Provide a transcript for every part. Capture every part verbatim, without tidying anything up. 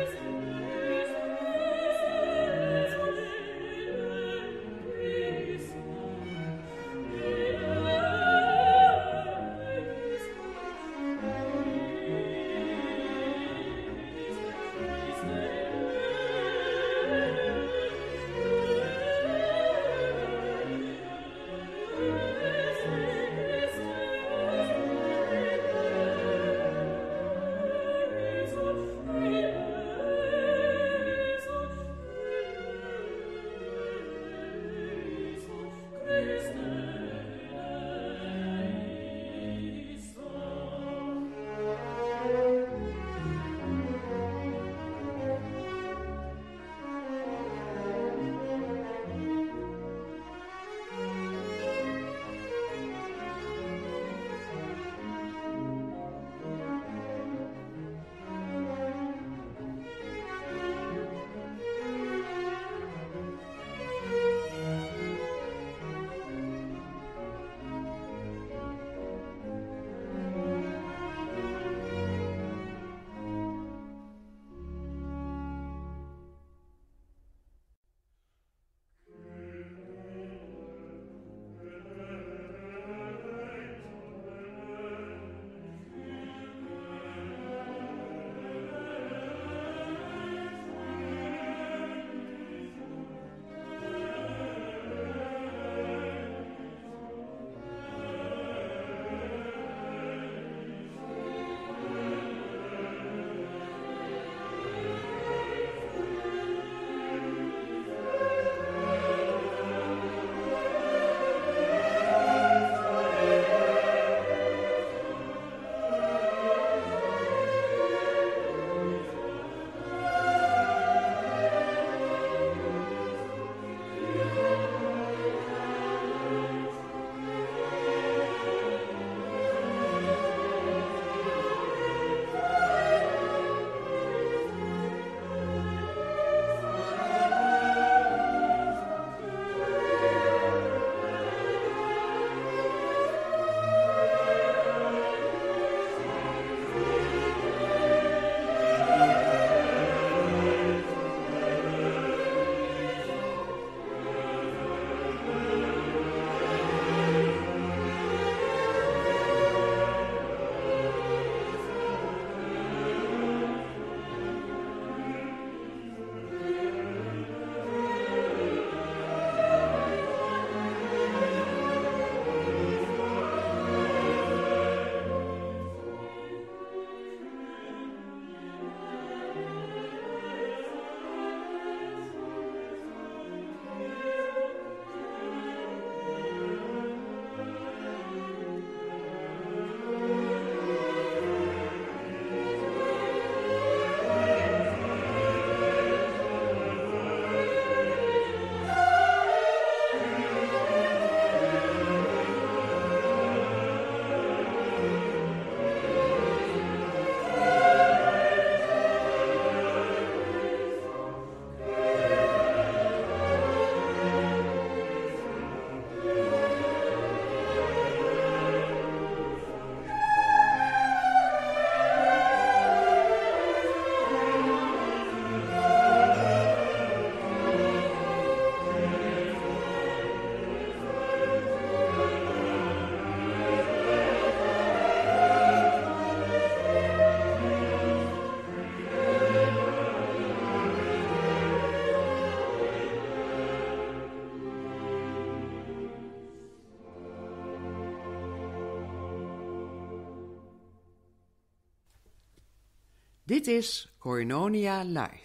Dit is Koinonia Live.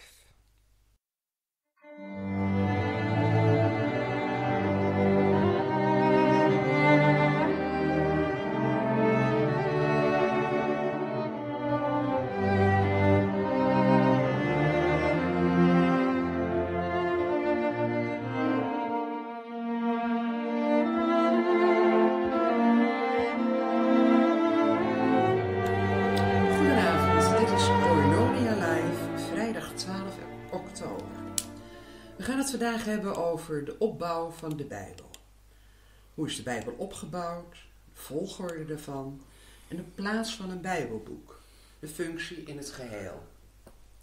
We gaan het vandaag hebben over de opbouw van de Bijbel. Hoe is de Bijbel opgebouwd, de volgorde ervan en de plaats van een Bijbelboek, de functie in het geheel.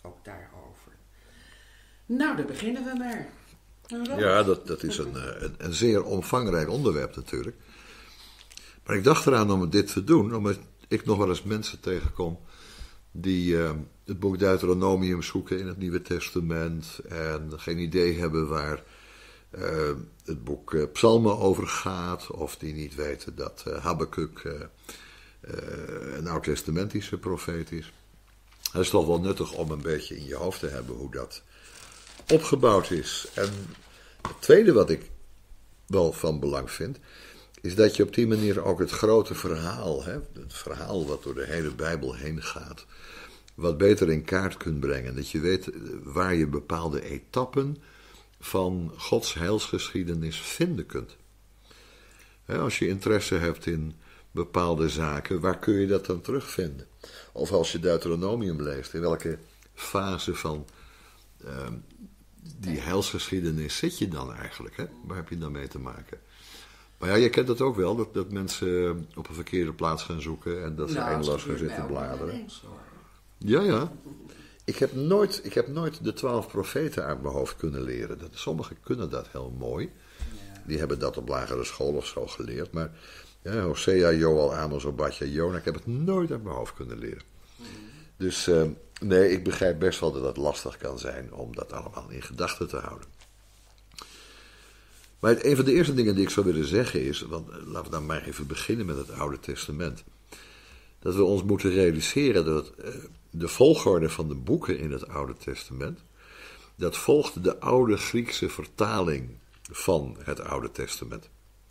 ook daarover. Nou, dan beginnen we maar. Robert. Ja, dat, dat is een, een, een zeer omvangrijk onderwerp natuurlijk. Maar ik dacht eraan om dit te doen, omdat ik nog wel eens mensen tegenkom die uh, het boek Deuteronomium zoeken in het Nieuwe Testament en geen idee hebben waar uh, het boek uh, Psalmen over gaat, of die niet weten dat uh, Habakuk uh, uh, een oud-testamentische profeet is. Het is toch wel nuttig om een beetje in je hoofd te hebben hoe dat opgebouwd is. En het tweede wat ik wel van belang vind, is dat je op die manier ook het grote verhaal, hè, het verhaal wat door de hele Bijbel heen gaat, wat beter in kaart kunt brengen. Dat je weet waar je bepaalde etappen van Gods heilsgeschiedenis vinden kunt. Hè, als je interesse hebt in bepaalde zaken, waar kun je dat dan terugvinden? Of als je Deuteronomium leest, in welke fase van uh, die heilsgeschiedenis zit je dan eigenlijk? Hè? Waar heb je dan mee te maken? Maar ja, je kent het ook wel, dat, dat mensen op een verkeerde plaats gaan zoeken en dat ze Nou, eindeloos dat gaan gebeurt zitten mij ook wel bladeren. eens, hoor. Ja, ja. Ik heb, nooit, ik heb nooit de twaalf profeten uit mijn hoofd kunnen leren. Dat, sommigen kunnen dat heel mooi. Ja. Die hebben dat op lagere school of zo geleerd. Maar ja, Hosea, Joel, Amos, Obadja, Jona, ik heb het nooit uit mijn hoofd kunnen leren. Mm. Dus uh, nee, ik begrijp best wel dat het lastig kan zijn om dat allemaal in gedachten te houden. Maar het, een van de eerste dingen die ik zou willen zeggen is, want laten we dan maar even beginnen met het Oude Testament. Dat we ons moeten realiseren dat uh, de volgorde van de boeken in het Oude Testament, dat volgt de oude Griekse vertaling van het Oude Testament.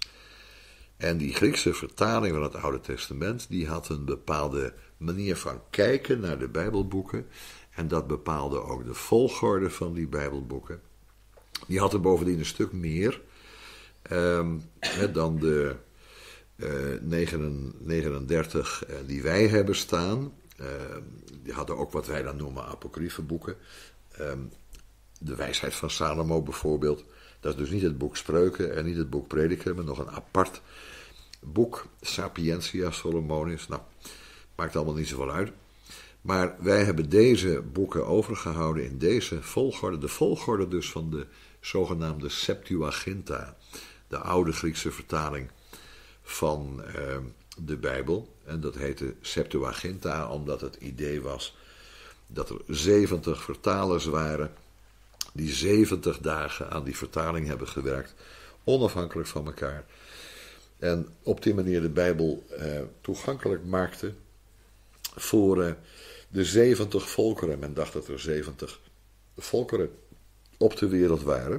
En die Griekse vertaling van het Oude Testament, die had een bepaalde manier van kijken naar de Bijbelboeken. En dat bepaalde ook de volgorde van die Bijbelboeken. Die had er bovendien een stuk meer um, dan de uh, negenendertig uh, die wij hebben staan. Uh, die hadden ook wat wij dan noemen apocryfe boeken. Um, de wijsheid van Salomo bijvoorbeeld. Dat is dus niet het boek Spreuken en niet het boek Prediker, maar nog een apart boek, Sapientia Solomonis. Nou, maakt allemaal niet zoveel uit. Maar wij hebben deze boeken overgehouden in deze volgorde. De volgorde dus van de zogenaamde Septuaginta. De oude Griekse vertaling van uh, de Bijbel. En dat heette Septuaginta omdat het idee was dat er zeventig vertalers waren die zeventig dagen aan die vertaling hebben gewerkt, onafhankelijk van elkaar. En op die manier de Bijbel uh, toegankelijk maakte voor uh, de zeventig volkeren. Men dacht dat er zeventig volkeren op de wereld waren.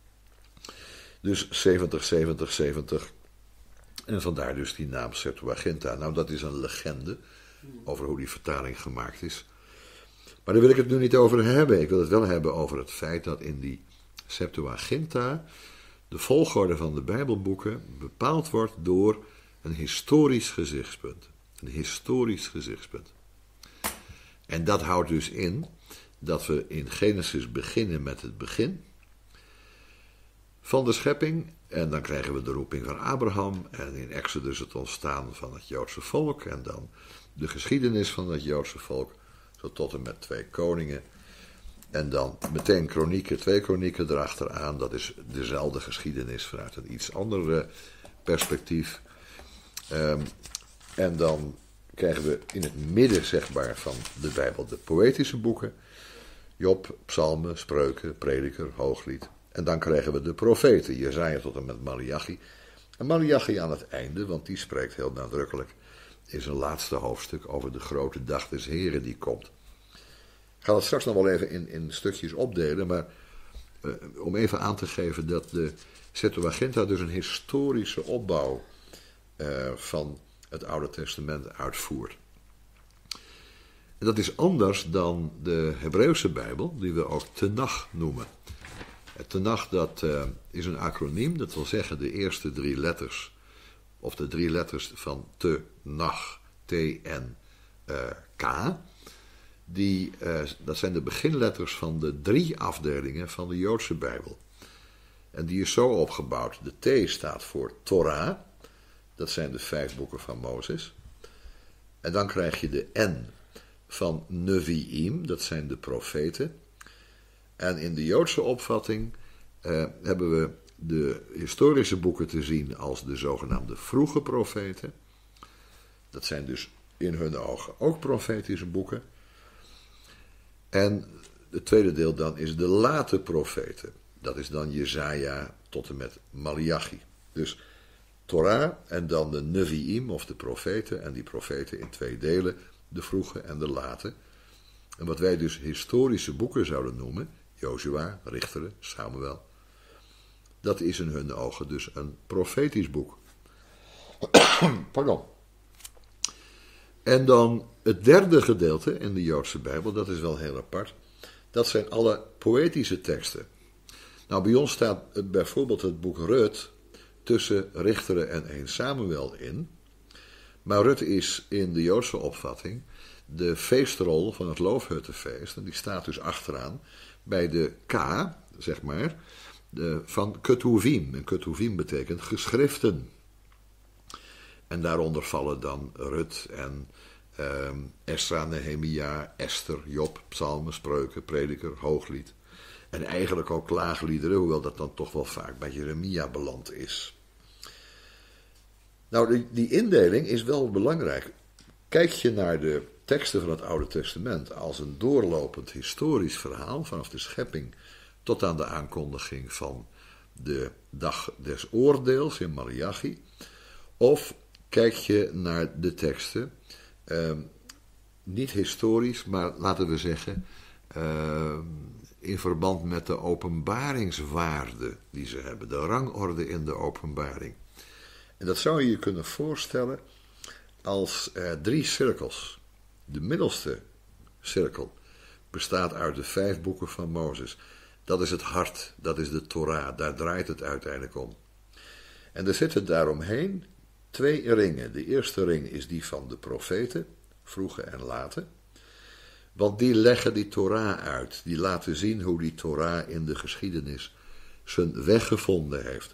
Dus zeventig, zeventig, zeventig. En vandaar dus die naam Septuaginta. Nou, dat is een legende over hoe die vertaling gemaakt is. Maar daar wil ik het nu niet over hebben. Ik wil het wel hebben over het feit dat in die Septuaginta de volgorde van de Bijbelboeken bepaald wordt door een historisch gezichtspunt. Een historisch gezichtspunt. En dat houdt dus in dat we in Genesis beginnen met het begin van de schepping. En dan krijgen we de roeping van Abraham. En in Exodus het ontstaan van het Joodse volk. En dan de geschiedenis van het Joodse volk. Zo tot en met twee koningen. En dan meteen kronieken, twee kronieken erachteraan. Dat is dezelfde geschiedenis vanuit een iets ander perspectief. Um, en dan krijgen we in het midden, zeg maar, van de Bijbel de poëtische boeken. Job, Psalmen, Spreuken, Prediker, Hooglied. En dan krijgen we de profeten, Jesaja tot en met Maleachi. En Maleachi aan het einde, want die spreekt heel nadrukkelijk in zijn laatste hoofdstuk over de grote dag des Heren die komt. Ik ga dat straks nog wel even in, in stukjes opdelen, maar uh, om even aan te geven dat de Septuaginta dus een historische opbouw uh, van het Oude Testament uitvoert. En dat is anders dan de Hebreeuwse Bijbel, die we ook Tenach noemen. Het Tenach, dat uh, is een acroniem, dat wil zeggen de eerste drie letters, of de drie letters van Tenach, T N K, die, uh, dat zijn de beginletters van de drie afdelingen van de Joodse Bijbel. En die is zo opgebouwd. De T staat voor Torah, dat zijn de vijf boeken van Mozes. En dan krijg je de N van Nevi'im, dat zijn de profeten. En in de Joodse opvatting uh, hebben we de historische boeken te zien als de zogenaamde vroege profeten. Dat zijn dus in hun ogen ook profetische boeken. En het tweede deel dan is de late profeten. Dat is dan Jesaja tot en met Maleachi. Dus Torah en dan de Nevi'im of de profeten. En die profeten in twee delen, de vroege en de late. En wat wij dus historische boeken zouden noemen, Jozua, Richteren, Samuel. Dat is in hun ogen dus een profetisch boek. Pardon. En dan het derde gedeelte in de Joodse Bijbel, dat is wel heel apart. Dat zijn alle poëtische teksten. Nou, bij ons staat bijvoorbeeld het boek Rut tussen Richteren en één Samuel in. Maar Rut is in de Joodse opvatting de feestrol van het Loofhuttenfeest. En die staat dus achteraan bij de K, zeg maar, de, van Ketuvim. En Ketuvim betekent geschriften. En daaronder vallen dan Rut en uh, Esra, Nehemia, Esther, Job, Psalmen, Spreuken, Prediker, Hooglied. En eigenlijk ook klaagliederen, hoewel dat dan toch wel vaak bij Jeremia beland is. Nou, die, die indeling is wel belangrijk. Kijk je naar de teksten van het Oude Testament als een doorlopend historisch verhaal vanaf de schepping tot aan de aankondiging van de dag des oordeels in Maleachi, of kijk je naar de teksten, uh, niet historisch, maar laten we zeggen, uh, in verband met de openbaringswaarde die ze hebben, de rangorde in de openbaring. En dat zou je je kunnen voorstellen als uh, drie cirkels. De middelste cirkel bestaat uit de vijf boeken van Mozes. Dat is het hart, dat is de Torah, daar draait het uiteindelijk om. En er zitten daaromheen twee ringen. De eerste ring is die van de profeten, vroege en late. Want die leggen die Torah uit. Die laten zien hoe die Torah in de geschiedenis zijn weg gevonden heeft.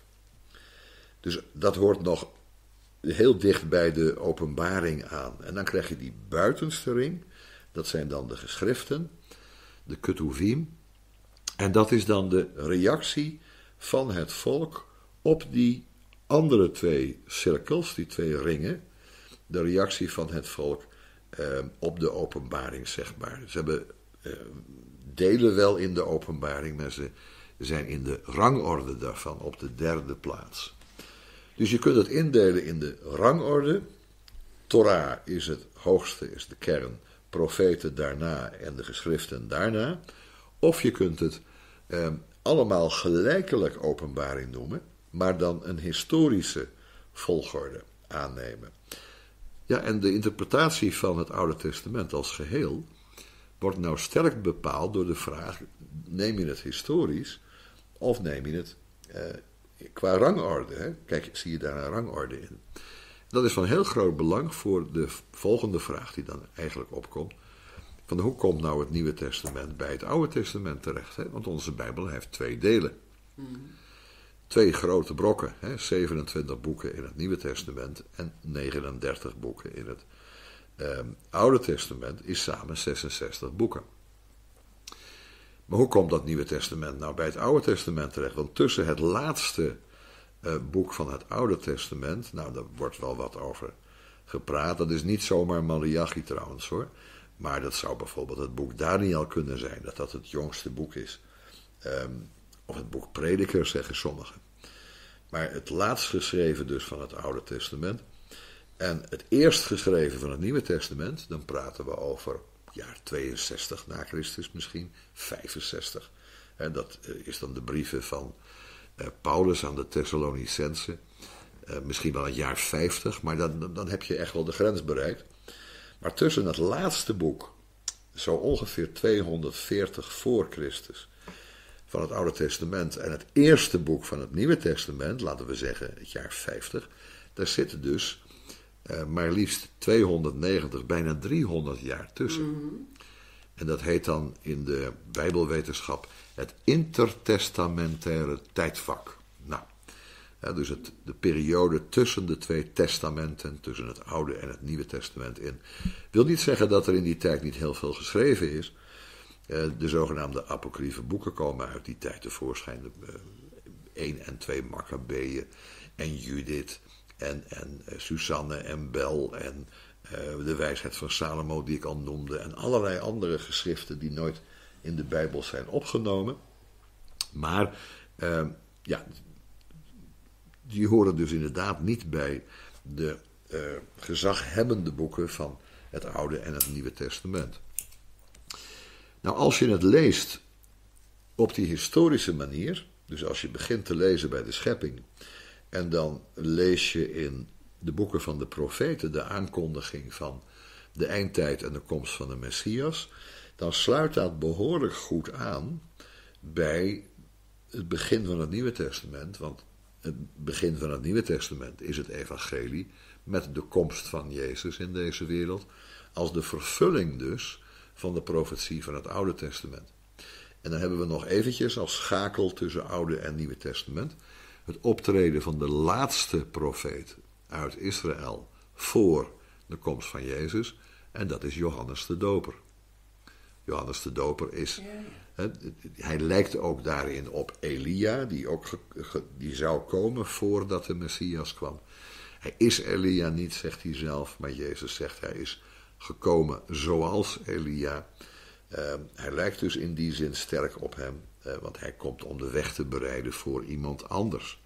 Dus dat hoort nog heel dicht bij de openbaring aan. En dan krijg je die buitenste ring. Dat zijn dan de geschriften, de Ketuvim. En dat is dan de reactie van het volk op die andere twee cirkels, die twee ringen. De reactie van het volk eh, op de openbaring, zeg maar. Ze hebben, eh, delen wel in de openbaring, maar ze zijn in de rangorde daarvan op de derde plaats. Dus je kunt het indelen in de rangorde. Torah is het hoogste, is de kern. Profeten daarna en de geschriften daarna. Of je kunt het eh, allemaal gelijkelijk openbaring noemen, maar dan een historische volgorde aannemen. Ja, en de interpretatie van het Oude Testament als geheel wordt nou sterk bepaald door de vraag, neem je het historisch of neem je het eh, qua rangorde? Hè? Kijk, zie je daar een rangorde in? Dat is van heel groot belang voor de volgende vraag die dan eigenlijk opkomt. Van hoe komt nou het Nieuwe Testament bij het Oude Testament terecht? Hè? Want onze Bijbel heeft twee delen. Mm. Twee grote brokken, hè? zevenentwintig boeken in het Nieuwe Testament en negenendertig boeken in het eh, Oude Testament is samen zesenzestig boeken. Maar hoe komt dat Nieuwe Testament nou bij het Oude Testament terecht? Want tussen het laatste uh, boek van het Oude Testament, nou daar wordt wel wat over gepraat. Dat is niet zomaar Maleachi trouwens hoor. Maar dat zou bijvoorbeeld het boek Daniel kunnen zijn, dat dat het jongste boek is. Um, of het boek Prediker, zeggen sommigen. Maar het laatst geschreven dus van het Oude Testament. En het eerst geschreven van het Nieuwe Testament, dan praten we over jaar tweeënzestig na Christus misschien, vijfenzestig. En dat is dan de brieven van uh, Paulus aan de Thessalonicenzen. Uh, misschien wel het jaar vijftig, maar dan, dan heb je echt wel de grens bereikt. Maar tussen het laatste boek, zo ongeveer tweehonderdveertig voor Christus, van het Oude Testament en het eerste boek van het Nieuwe Testament, laten we zeggen het jaar vijftig, daar zitten dus uh, maar liefst tweehonderdnegentig, bijna driehonderd jaar tussen. Mm-hmm. En dat heet dan in de Bijbelwetenschap het intertestamentaire tijdvak. Nou, Ja, dus het, de periode tussen de twee testamenten, tussen het Oude en het Nieuwe Testament in, wil niet zeggen dat er in die tijd niet heel veel geschreven is. De zogenaamde apocryfe boeken komen uit die tijd tevoorschijn. één en twee Maccabeeën en Judith en, en Susanne en Bel en uh, de wijsheid van Salomo die ik al noemde. En allerlei andere geschriften die nooit in de Bijbel zijn opgenomen. Maar uh, ja, die horen dus inderdaad niet bij de uh, gezaghebbende boeken van het Oude en het Nieuwe Testament. Nou, als je het leest op die historische manier, dus als je begint te lezen bij de schepping en dan lees je in de boeken van de profeten de aankondiging van de eindtijd en de komst van de Messias, dan sluit dat behoorlijk goed aan bij het begin van het Nieuwe Testament, want het begin van het Nieuwe Testament is het evangelie met de komst van Jezus in deze wereld, als de vervulling dus van de profetie van het Oude Testament. En dan hebben we nog eventjes als schakel tussen Oude en Nieuwe Testament het optreden van de laatste profeet uit Israël voor de komst van Jezus, en dat is Johannes de Doper. Johannes de Doper is, he, hij lijkt ook daarin op Elia, die, ook ge, ge, die zou komen voordat de Messias kwam. Hij is Elia niet, zegt hij zelf, maar Jezus zegt hij is gekomen zoals Elia. Uh, hij lijkt dus in die zin sterk op hem, uh, want hij komt om de weg te bereiden voor iemand anders.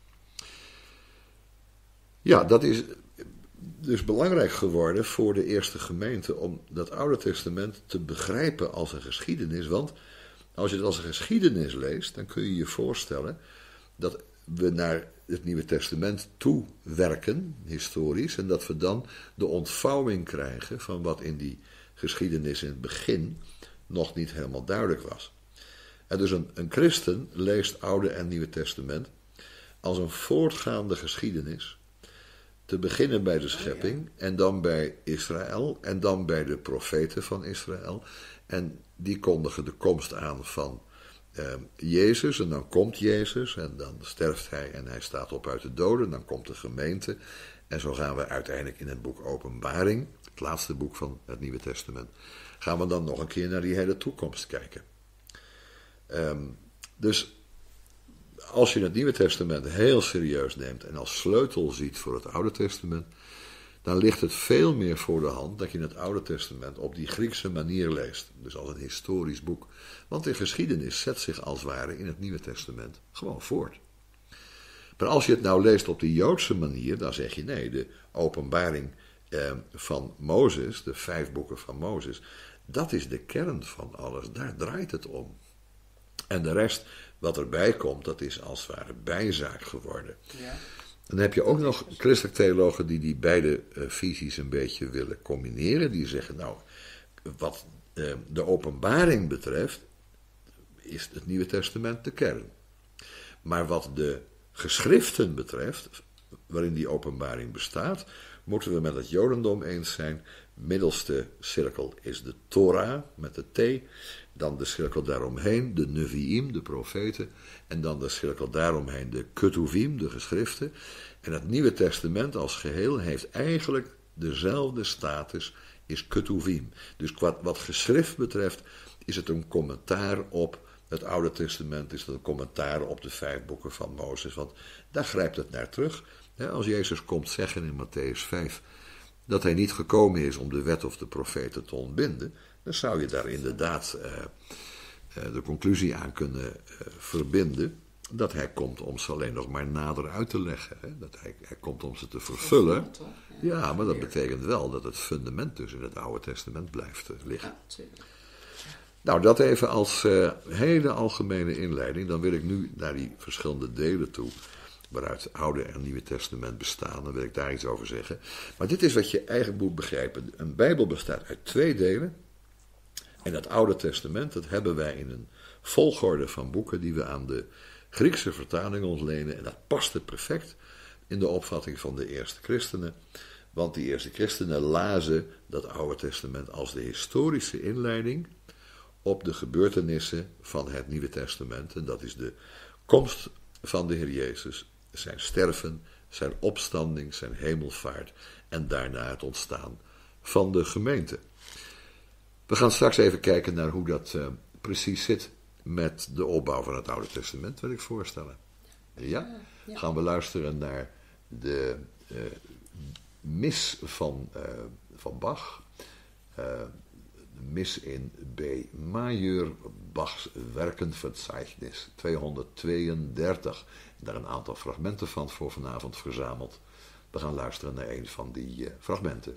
Ja, dat is dus belangrijk geworden voor de eerste gemeente om dat Oude Testament te begrijpen als een geschiedenis, want als je het als een geschiedenis leest, dan kun je je voorstellen dat we naar het Nieuwe Testament toe werken, historisch, en dat we dan de ontvouwing krijgen van wat in die geschiedenis in het begin nog niet helemaal duidelijk was. En dus een, een christen leest Oude en Nieuwe Testament als een voortgaande geschiedenis, te beginnen bij de schepping en dan bij Israël en dan bij de profeten van Israël. En die kondigen de komst aan van uh, Jezus en dan komt Jezus en dan sterft hij en hij staat op uit de doden. Dan komt de gemeente en zo gaan we uiteindelijk in het boek Openbaring, het laatste boek van het Nieuwe Testament, gaan we dan nog een keer naar die hele toekomst kijken. Um, dus als je het Nieuwe Testament heel serieus neemt en als sleutel ziet voor het Oude Testament, dan ligt het veel meer voor de hand dat je het Oude Testament op die Griekse manier leest. Dus als een historisch boek. Want de geschiedenis zet zich als het ware in het Nieuwe Testament gewoon voort. Maar als je het nou leest op de Joodse manier, dan zeg je nee, de openbaring eh, van Mozes, de vijf boeken van Mozes, dat is de kern van alles. Daar draait het om. En de rest wat erbij komt, dat is als het ware bijzaak geworden. Ja. Dan heb je ook nog christelijke theologen die die beide uh, visies een beetje willen combineren. Die zeggen, nou, wat uh, de openbaring betreft, is het Nieuwe Testament de kern. Maar wat de geschriften betreft, waarin die openbaring bestaat, moeten we met het Jodendom eens zijn. Middelste cirkel is de Torah, met de T. Dan de cirkel daaromheen, de Nevi'im, de profeten. En dan de cirkel daaromheen, de Ketuvim, de geschriften. En het Nieuwe Testament als geheel heeft eigenlijk dezelfde status, is Ketuvim. Dus wat, wat geschrift betreft is het een commentaar op het Oude Testament, is het een commentaar op de vijf boeken van Mozes. Want daar grijpt het naar terug. Als Jezus komt zeggen in Matthäus vijf dat hij niet gekomen is om de wet of de profeten te ontbinden, dan zou je daar inderdaad uh, uh, de conclusie aan kunnen uh, verbinden dat hij komt om ze alleen nog maar nader uit te leggen. Hè? Dat hij, hij komt om ze te vervullen. Ja, maar dat betekent wel dat het fundament dus in het Oude Testament blijft uh, liggen. Nou, dat even als uh, hele algemene inleiding. Dan wil ik nu naar die verschillende delen toe, waaruit het Oude en Nieuwe Testament bestaan. Dan wil ik daar iets over zeggen. Maar dit is wat je eigenlijk moet begrijpen. Een Bijbel bestaat uit twee delen. En het Oude Testament, dat hebben wij in een volgorde van boeken die we aan de Griekse vertaling ontlenen. En dat paste perfect in de opvatting van de eerste christenen. Want die eerste christenen lazen dat Oude Testament als de historische inleiding op de gebeurtenissen van het Nieuwe Testament. En dat is de komst van de Heer Jezus zijn sterven, zijn opstanding, zijn hemelvaart en daarna het ontstaan van de gemeente. We gaan straks even kijken naar hoe dat uh, precies zit met de opbouw van het Oude Testament, wil ik voorstellen. Ja? Ja. Gaan we luisteren naar de uh, mis van, uh, van Bach. Uh, de mis in B majeur, Bachs Werkenverzeichnis tweehonderdtweeëndertig. Daar een aantal fragmenten van voor vanavond verzameld. We gaan luisteren naar een van die uh, fragmenten.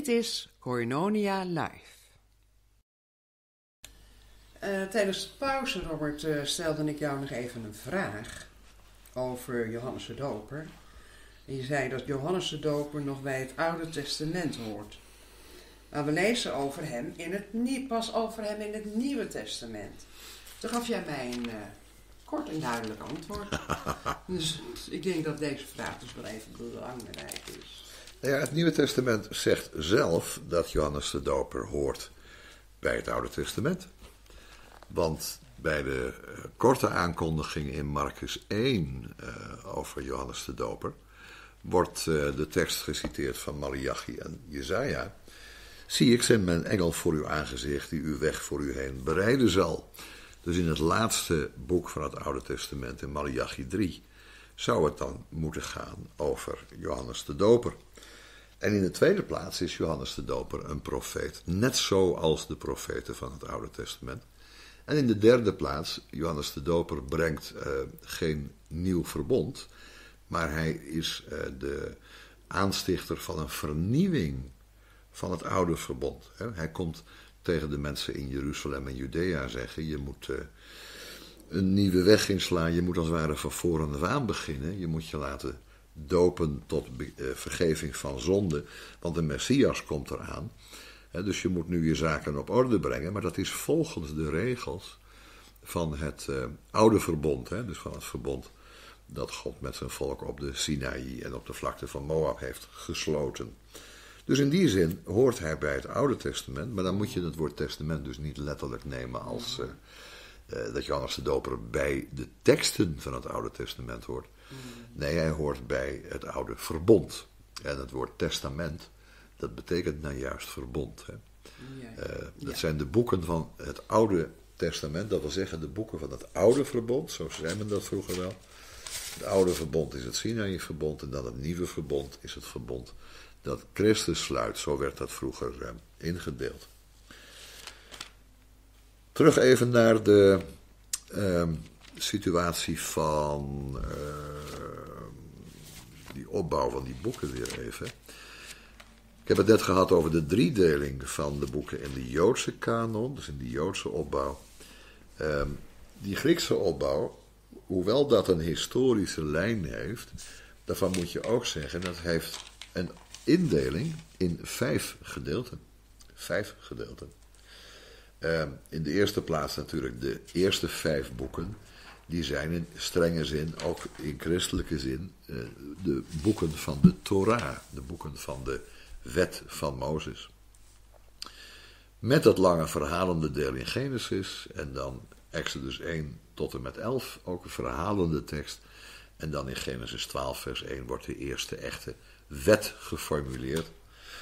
Dit is Koinonia Live. Uh, tijdens de pauze, Robert, uh, stelde ik jou nog even een vraag over Johannes de Doper. En je zei dat Johannes de Doper nog bij het Oude Testament hoort. Maar we lezen over hem in het, pas over hem in het Nieuwe Testament. Toen gaf jij mij een uh, kort en duidelijk antwoord. Dus ik denk dat deze vraag dus wel even belangrijk is. Ja, het Nieuwe Testament zegt zelf dat Johannes de Doper hoort bij het Oude Testament. Want bij de uh, korte aankondiging in Marcus één uh, over Johannes de Doper wordt uh, de tekst geciteerd van Maleachi en Jesaja. Zie, ik zend mijn engel voor uw aangezicht die uw weg voor u heen bereiden zal. Dus in het laatste boek van het Oude Testament, in Maleachi drie, zou het dan moeten gaan over Johannes de Doper. En in de tweede plaats is Johannes de Doper een profeet, net zoals de profeten van het Oude Testament. En in de derde plaats, Johannes de Doper brengt uh, geen nieuw verbond, maar hij is uh, de aanstichter van een vernieuwing van het oude verbond. Hè. Hij komt tegen de mensen in Jeruzalem en Judea zeggen, je moet uh, een nieuwe weg inslaan, je moet als het ware van voren af aan beginnen, je moet je laten dopen tot be- uh, vergeving van zonde, want de Messias komt eraan. He, dus je moet nu je zaken op orde brengen, maar dat is volgens de regels van het uh, oude verbond, he, dus van het verbond dat God met zijn volk op de Sinaï en op de vlakte van Moab heeft gesloten. Dus in die zin hoort hij bij het Oude Testament, maar dan moet je het woord testament dus niet letterlijk nemen als uh, uh, dat Johannes de Doper bij de teksten van het Oude Testament hoort. Nee, hij hoort bij het oude verbond. En het woord testament, dat betekent nou juist verbond. Hè? Ja. Uh, dat ja. zijn de boeken van het Oude Testament, dat wil zeggen de boeken van het oude verbond, zo zei men dat vroeger wel. Het oude verbond is het Sinaï-verbond en dan het nieuwe verbond is het verbond dat Christus sluit. Zo werd dat vroeger uh, ingedeeld. Terug even naar de uh, situatie van uh, die opbouw van die boeken weer even. Ik heb het net gehad over de driedeling van de boeken in de Joodse kanon, dus in de Joodse opbouw. Uh, die Griekse opbouw, hoewel dat een historische lijn heeft, daarvan moet je ook zeggen dat heeft een indeling in vijf gedeelten. Vijf gedeelten. Uh, in de eerste plaats natuurlijk de eerste vijf boeken, die zijn in strenge zin, ook in christelijke zin, uh, de boeken van de Torah, de boeken van de wet van Mozes. Met dat lange verhalende deel in Genesis en dan Exodus één tot en met elf, ook een verhalende tekst. En dan in Genesis twaalf vers één wordt de eerste echte wet geformuleerd.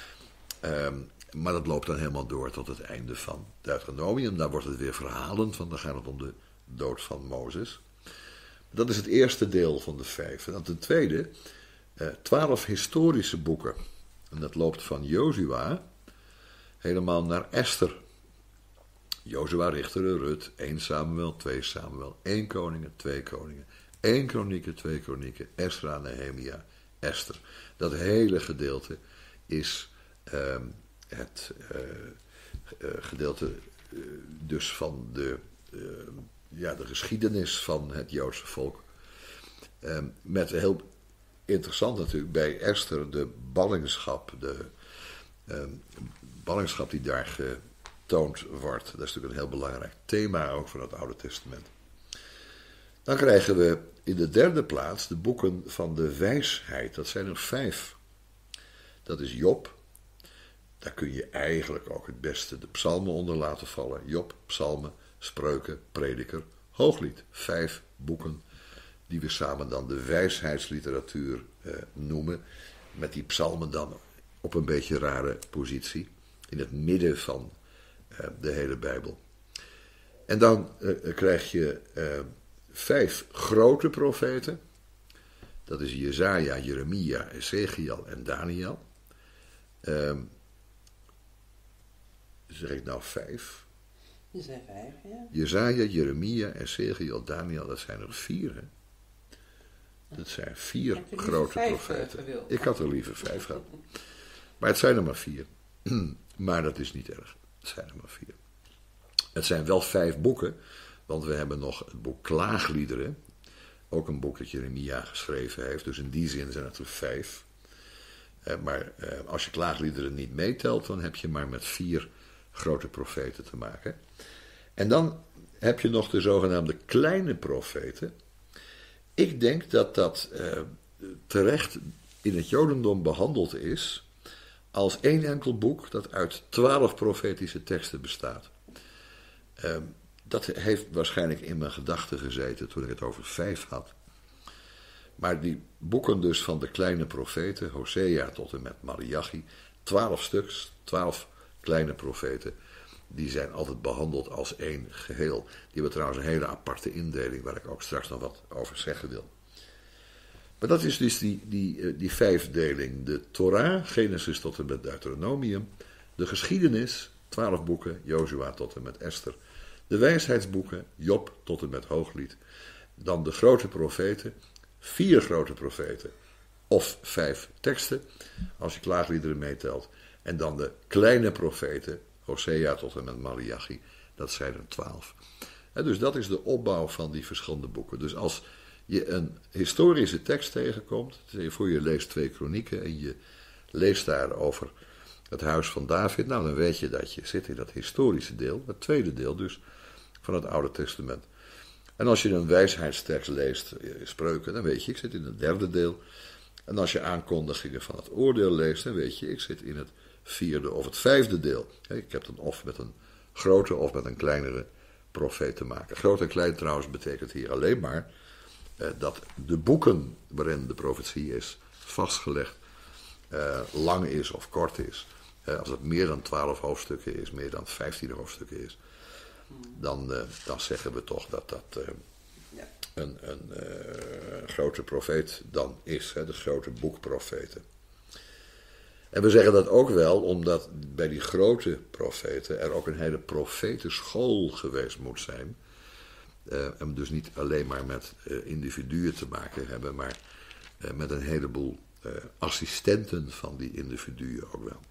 Um, maar dat loopt dan helemaal door tot het einde van Deuteronomium. Daar wordt het weer verhalend, want dan gaat het om de dood van Mozes. Dat is het eerste deel van de vijf. En dan ten tweede, uh, twaalf historische boeken. En dat loopt van Jozua helemaal naar Esther. Jozua, Richter, Rut, één Samuel, twee Samuel, één Koningen, twee Koningen, één Kronieken, twee Kronieken, Esra, Nehemia, Esther. Dat hele gedeelte is uh, het uh, uh, gedeelte uh, dus van de, uh, ja, de geschiedenis van het Joodse volk. Uh, met heel interessant natuurlijk bij Esther de ballingschap, de uh, ballingschap die daar getoond wordt. Dat is natuurlijk een heel belangrijk thema ook van het Oude Testament. Dan krijgen we in de derde plaats de boeken van de wijsheid. Dat zijn er vijf. Dat is Job. Daar kun je eigenlijk ook het beste de psalmen onder laten vallen. Job, psalmen, spreuken, prediker, hooglied. Vijf boeken die we samen dan de wijsheidsliteratuur eh, noemen. Met die psalmen dan op een beetje rare positie. In het midden van eh, de hele Bijbel. En dan eh, krijg je eh, vijf grote profeten. Dat is Jesaja, Jeremia, Ezekiel en Daniel. Uh, zeg ik nou vijf? Je zei vijf, ja. Jesaja, Jeremia, Ezekiel, Daniel, dat zijn er vier, hè? Dat zijn vier grote profeten. Ik had er liever vijf gehad. Maar het zijn er maar vier. Maar dat is niet erg. Het zijn er maar vier. Het zijn wel vijf boeken, want we hebben nog het boek Klaagliederen. Ook een boek dat Jeremia geschreven heeft. Dus in die zin zijn het er vijf. Eh, maar eh, als je Klaagliederen niet meetelt, dan heb je maar met vier grote profeten te maken. En dan heb je nog de zogenaamde kleine profeten. Ik denk dat dat eh, terecht in het Jodendom behandeld is als één enkel boek dat uit twaalf profetische teksten bestaat. Uh, dat heeft waarschijnlijk in mijn gedachten gezeten toen ik het over vijf had. Maar die boeken dus van de kleine profeten, Hosea tot en met Maleachi, twaalf stuks, twaalf kleine profeten, die zijn altijd behandeld als één geheel. Die hebben trouwens een hele aparte indeling, waar ik ook straks nog wat over zeggen wil. Maar dat is dus die, die, die vijfdeling. De Torah, Genesis tot en met Deuteronomium. De geschiedenis, twaalf boeken, Jozua tot en met Esther. De wijsheidsboeken, Job tot en met Hooglied. Dan de grote profeten, vier grote profeten. Of vijf teksten, als je Klaagliederen meetelt. En dan de kleine profeten, Hosea tot en met Maleachi. Dat zijn er twaalf. En dus dat is de opbouw van die verschillende boeken. Dus als je een historische tekst tegenkomt, stel je voor je leest twee kronieken en je leest daar over het huis van David, nou dan weet je dat je zit in dat historische deel, het tweede deel dus, van het Oude Testament. En als je een wijsheidstekst leest, Spreuken, dan weet je, ik zit in het derde deel. En als je aankondigingen van het oordeel leest, dan weet je, ik zit in het vierde of het vijfde deel. Ik heb dan of met een grote of met een kleinere profeet te maken. Groot en klein trouwens betekent hier alleen maar uh, dat de boeken waarin de profetie is vastgelegd uh, lang is of kort is. Uh, als het meer dan twaalf hoofdstukken is, meer dan vijftien hoofdstukken is, dan, uh, dan zeggen we toch dat dat uh, ja. een, een uh, grote profeet dan is. Hè, de grote boekprofeten. En we zeggen dat ook wel omdat bij die grote profeten er ook een hele profetenschool geweest moet zijn. Uh, en dus niet alleen maar met uh, individuen te maken hebben, maar uh, met een heleboel uh, assistenten van die individuen ook wel.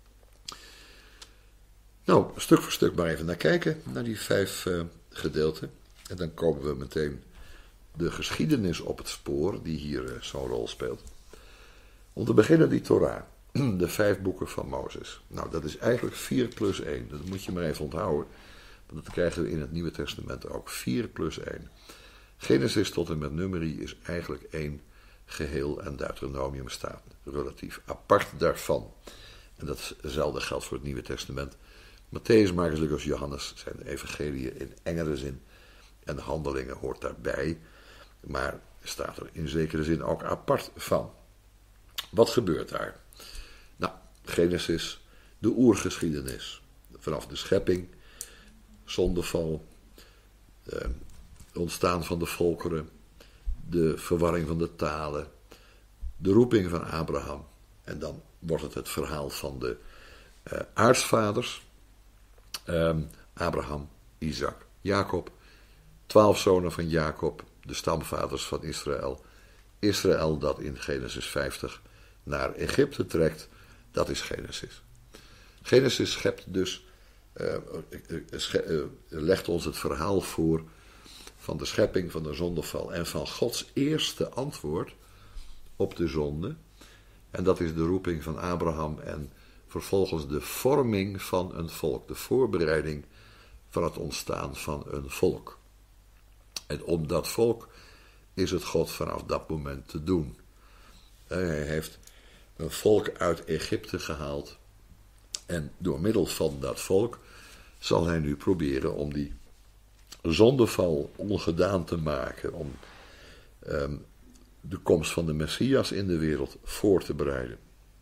Nou, stuk voor stuk maar even naar kijken, naar die vijf uh, gedeelten. En dan komen we meteen de geschiedenis op het spoor die hier uh, zo'n rol speelt. Om te beginnen die Torah. De vijf boeken van Mozes. Nou, dat is eigenlijk vier plus één. Dat moet je maar even onthouden. Want dat krijgen we in het Nieuwe Testament ook. vier plus één. Genesis tot en met Numeri is eigenlijk één geheel. En Deuteronomium staat relatief apart daarvan. En datzelfde geldt voor het Nieuwe Testament. Mattheüs, Marcus, Lucas, Johannes zijn de evangeliën in engere zin. En de handelingen hoort daarbij. Maar staat er in zekere zin ook apart van. Wat gebeurt daar? Nou, Genesis, de oergeschiedenis. Vanaf de schepping, zondeval, het ontstaan van de volkeren, de verwarring van de talen, de roeping van Abraham. En dan wordt het het verhaal van de uh, aartsvaders. Um, Abraham, Isaac, Jacob. Twaalf zonen van Jacob, de stamvaders van Israël. Israël dat in Genesis vijftig naar Egypte trekt, dat is Genesis. Genesis schept dus, uh, sche- uh, legt ons het verhaal voor van de schepping, van de zondeval en van Gods eerste antwoord op de zonde. En dat is de roeping van Abraham en vervolgens de vorming van een volk, de voorbereiding van het ontstaan van een volk. En om dat volk is het God vanaf dat moment te doen. Hij heeft een volk uit Egypte gehaald. En door middel van dat volk zal hij nu proberen om die zondeval ongedaan te maken. Om um, de komst van de Messias in de wereld voor te bereiden.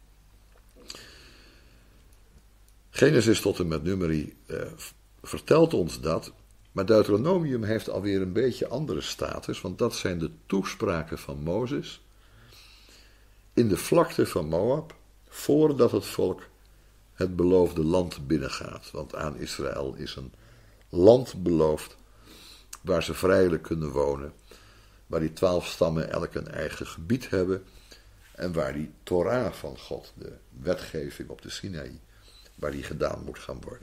Genesis tot en met Numeri uh, vertelt ons dat. Maar Deuteronomium heeft alweer een beetje andere status. Want dat zijn de toespraken van Mozes in de vlakte van Moab, voordat het volk het beloofde land binnengaat. Want aan Israël is een land beloofd waar ze vrijelijk kunnen wonen, waar die twaalf stammen elk een eigen gebied hebben en waar die Torah van God, de wetgeving op de Sinaï, waar die gedaan moet gaan worden.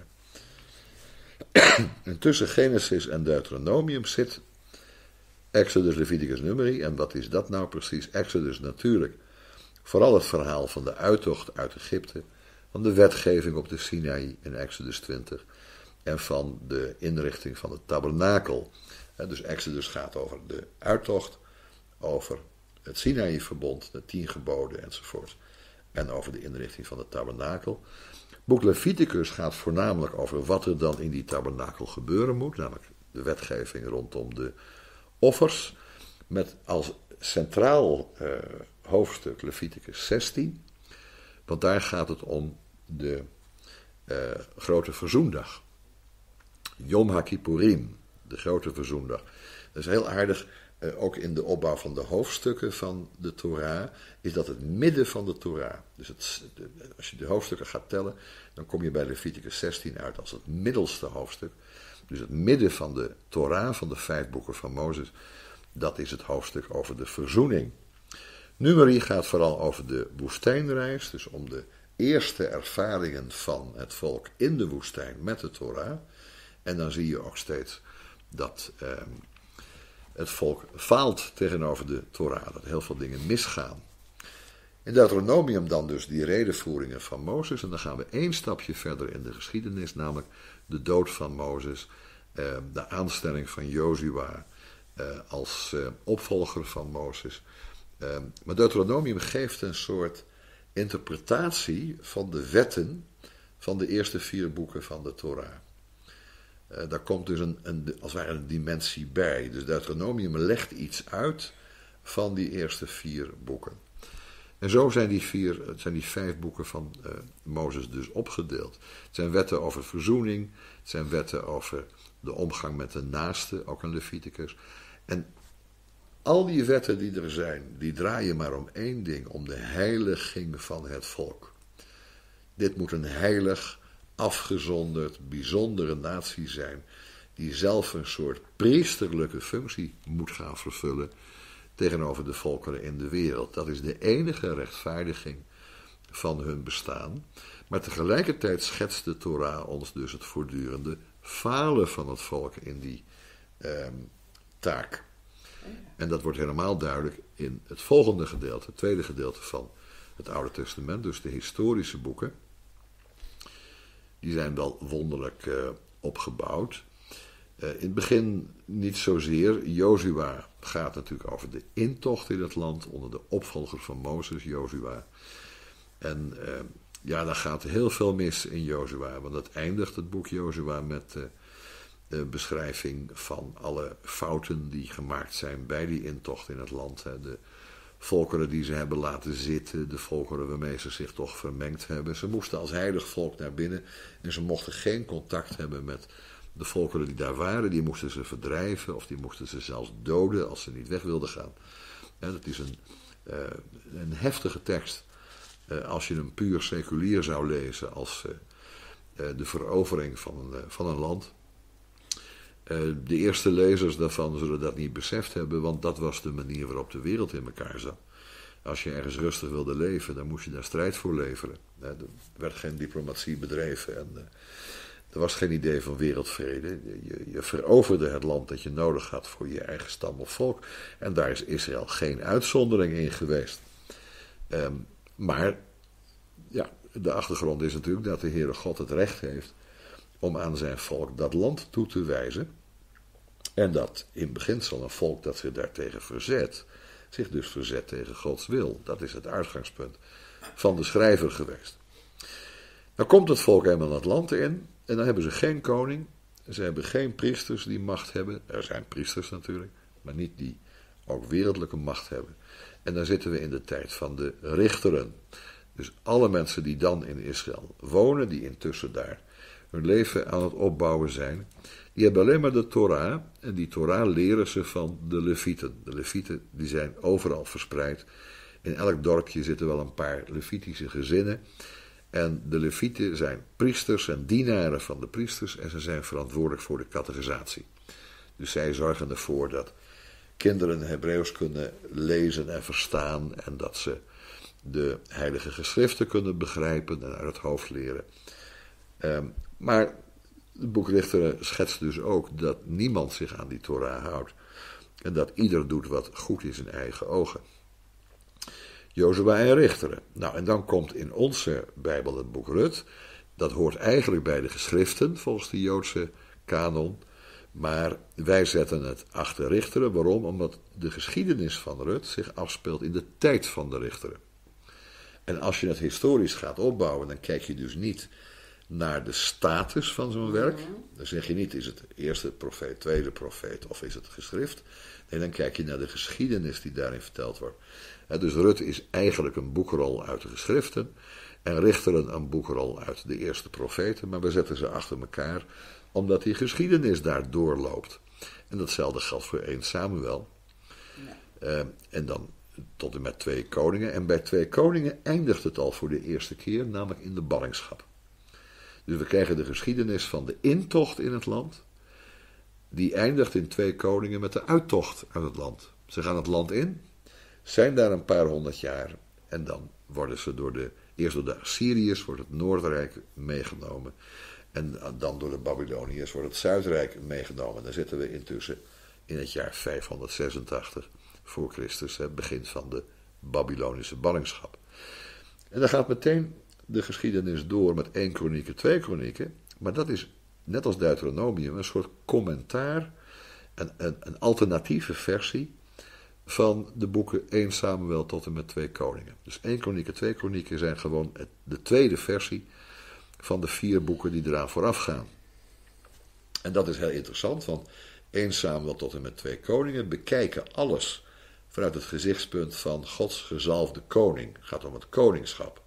En tussen Genesis en Deuteronomium zit Exodus, Leviticus, Numeri. En wat is dat nou precies? Exodus natuurlijk vooral het verhaal van de uittocht uit Egypte, van de wetgeving op de Sinaï in Exodus twintig en van de inrichting van het tabernakel. Dus Exodus gaat over de uittocht, over het Sinaï-verbond, de tien geboden enzovoort, en over de inrichting van het tabernakel. Boek Leviticus gaat voornamelijk over wat er dan in die tabernakel gebeuren moet, namelijk de wetgeving rondom de offers, met als centraal uh, hoofdstuk Leviticus zestien, want daar gaat het om de uh, grote verzoendag. Yom HaKippurim, de grote verzoendag. Dat is heel aardig, uh, ook in de opbouw van de hoofdstukken van de Torah, is dat het midden van de Torah. Dus het, de, als je de hoofdstukken gaat tellen, dan kom je bij Leviticus zestien uit als het middelste hoofdstuk. Dus het midden van de Torah, van de vijf boeken van Mozes, dat is het hoofdstuk over de verzoening. Numeri gaat vooral over de woestijnreis, dus om de eerste ervaringen van het volk in de woestijn met de Torah. En dan zie je ook steeds dat eh, het volk faalt tegenover de Torah, dat heel veel dingen misgaan. In Deuteronomium dan dus die redevoeringen van Mozes, en dan gaan we één stapje verder in de geschiedenis, namelijk de dood van Mozes, eh, de aanstelling van Jozua eh, als eh, opvolger van Mozes. Uh, maar Deuteronomium geeft een soort interpretatie van de wetten van de eerste vier boeken van de Torah. Uh, daar komt dus een, een, als het ware een dimensie bij. Dus Deuteronomium legt iets uit van die eerste vier boeken. En zo zijn die, vier, zijn die vijf boeken van uh, Mozes dus opgedeeld. Het zijn wetten over verzoening, het zijn wetten over de omgang met de naaste, ook in Leviticus. En al die wetten die er zijn, die draaien maar om één ding, om de heiliging van het volk. Dit moet een heilig, afgezonderd, bijzondere natie zijn, die zelf een soort priesterlijke functie moet gaan vervullen tegenover de volkeren in de wereld. Dat is de enige rechtvaardiging van hun bestaan. Maar tegelijkertijd schetst de Torah ons dus het voortdurende falen van het volk in die eh, taak. En dat wordt helemaal duidelijk in het volgende gedeelte, het tweede gedeelte van het Oude Testament, dus de historische boeken. Die zijn wel wonderlijk uh, opgebouwd. Uh, in het begin niet zozeer. Jozua gaat natuurlijk over de intocht in het land onder de opvolger van Mozes, Jozua. En uh, ja, daar gaat heel veel mis in Jozua, want het eindigt het boek Jozua met Uh, de beschrijving van alle fouten die gemaakt zijn bij die intocht in het land. De volkeren die ze hebben laten zitten, de volkeren waarmee ze zich toch vermengd hebben. Ze moesten als heilig volk naar binnen en ze mochten geen contact hebben met de volkeren die daar waren. Die moesten ze verdrijven of die moesten ze zelfs doden als ze niet weg wilden gaan. En dat is een, uh, een heftige tekst. Uh, als je hem puur seculier zou lezen als uh, uh, de verovering van een, uh, van een land. Uh, de eerste lezers daarvan zullen dat niet beseft hebben, want dat was de manier waarop de wereld in elkaar zat. Als je ergens rustig wilde leven, dan moest je daar strijd voor leveren. Uh, er werd geen diplomatie bedreven en uh, er was geen idee van wereldvrede. Je, je veroverde het land dat je nodig had voor je eigen stam of volk. En daar is Israël geen uitzondering in geweest. Um, maar ja, de achtergrond is natuurlijk dat de Heere God het recht heeft om aan zijn volk dat land toe te wijzen. En dat in beginsel een volk dat zich daartegen verzet, zich dus verzet tegen Gods wil. Dat is het uitgangspunt van de schrijver geweest. Dan komt het volk helemaal het land in en dan hebben ze geen koning. Ze hebben geen priesters die macht hebben. Er zijn priesters natuurlijk, maar niet die ook wereldlijke macht hebben. En dan zitten we in de tijd van de richteren. Dus alle mensen die dan in Israël wonen, die intussen daar hun leven aan het opbouwen zijn, die hebben alleen maar de Torah. En die Torah leren ze van de Levieten. De Levieten die zijn overal verspreid. In elk dorpje zitten wel een paar Levitische gezinnen. En de Levieten zijn priesters en dienaren van de priesters. En ze zijn verantwoordelijk voor de catechisatie. Dus zij zorgen ervoor dat kinderen Hebreeuws kunnen lezen en verstaan. En dat ze de heilige geschriften kunnen begrijpen en uit het hoofd leren. Um, maar het boek Richteren schetst dus ook dat niemand zich aan die Torah houdt. En dat ieder doet wat goed is in eigen ogen. Jozua en Richteren. Nou, en dan komt in onze Bijbel het boek Rut. Dat hoort eigenlijk bij de geschriften, volgens de Joodse kanon. Maar wij zetten het achter Richteren. Waarom? Omdat de geschiedenis van Rut zich afspeelt in de tijd van de Richteren. En als je het historisch gaat opbouwen, dan kijk je dus niet naar de status van zo'n werk. Dan zeg je niet, is het eerste profeet, tweede profeet of is het geschrift? Nee, dan kijk je naar de geschiedenis die daarin verteld wordt. Dus Rut is eigenlijk een boekrol uit de geschriften en Richteren een boekrol uit de eerste profeten, maar we zetten ze achter elkaar omdat die geschiedenis daar doorloopt. En datzelfde geldt voor één Samuel. Ja. Uh, en dan tot en met twee koningen. En bij twee koningen eindigt het al voor de eerste keer, namelijk in de ballingschap. Dus we krijgen de geschiedenis van de intocht in het land. Die eindigt in twee koningen met de uittocht uit het land. Ze gaan het land in, zijn daar een paar honderd jaar en dan worden ze door de, eerst door de Assyriërs wordt het Noordrijk meegenomen en dan door de Babyloniërs wordt het Zuidrijk meegenomen. Dan zitten we intussen in het jaar vijfhonderdzesentachtig voor Christus, het begin van de Babylonische ballingschap. En dan gaat meteen de geschiedenis door met één kronieken, twee kronieken, maar dat is net als Deuteronomium een soort commentaar, een, een, een alternatieve versie van de boeken één Samuel tot en met twee koningen. Dus één kronieken, twee kronieken zijn gewoon het, de tweede versie van de vier boeken die eraan vooraf gaan. En dat is heel interessant, want één Samuel tot en met twee koningen bekijken alles vanuit het gezichtspunt van Gods gezalfde koning. Het gaat om het koningschap.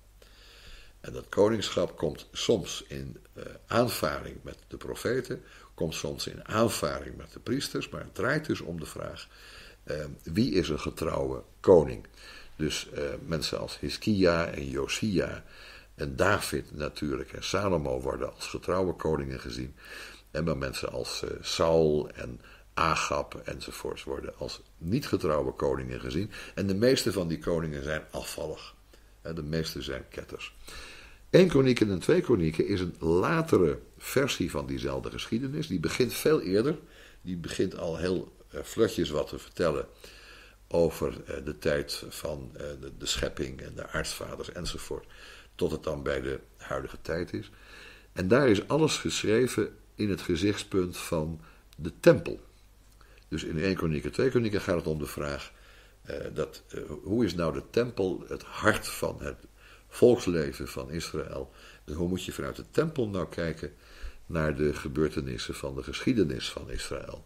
En dat koningschap komt soms in uh, aanvaring met de profeten, komt soms in aanvaring met de priesters, maar het draait dus om de vraag, uh, wie is een getrouwe koning? Dus uh, mensen als Hiskia en Josia en David natuurlijk en Salomo worden als getrouwe koningen gezien. En maar mensen als uh, Saul en Agab enzovoorts worden als niet getrouwe koningen gezien. En de meeste van die koningen zijn afvallig. De meeste zijn ketters. Eén kronieken en twee kronieken is een latere versie van diezelfde geschiedenis. Die begint veel eerder. Die begint al heel uh, vlotjes wat te vertellen over uh, de tijd van uh, de, de schepping en de aartsvaders enzovoort. Tot het dan bij de huidige tijd is. En daar is alles geschreven in het gezichtspunt van de tempel. Dus in één kronieken, twee kronieken gaat het om de vraag, uh, dat, uh, hoe is nou de tempel het hart van het volksleven van Israël? En hoe moet je vanuit de tempel nou kijken naar de gebeurtenissen van de geschiedenis van Israël?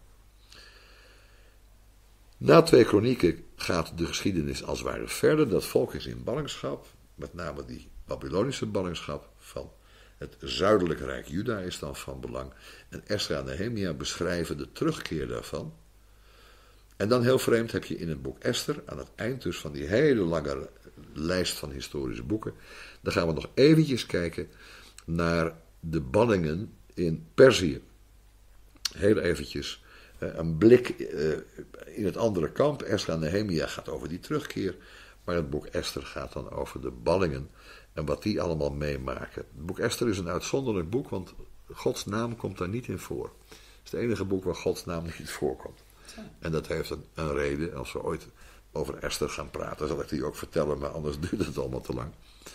Na twee kronieken gaat de geschiedenis als het ware verder. Dat volk is in ballingschap, met name die Babylonische ballingschap van het zuidelijke rijk Juda is dan van belang. En Esra en Nehemia beschrijven de terugkeer daarvan. En dan heel vreemd heb je in het boek Esther, aan het eind dus van die hele lange lijst van historische boeken, dan gaan we nog eventjes kijken naar de ballingen in Perzië. Heel eventjes een blik in het andere kamp. Esra en Nehemia gaat over die terugkeer, maar het boek Esther gaat dan over de ballingen en wat die allemaal meemaken. Het boek Esther is een uitzonderlijk boek, want Gods naam komt daar niet in voor. Het is het enige boek waar Gods naam niet voorkomt. En dat heeft een, een reden. Als we ooit over Esther gaan praten, zal ik die ook vertellen, maar anders duurt het allemaal te lang.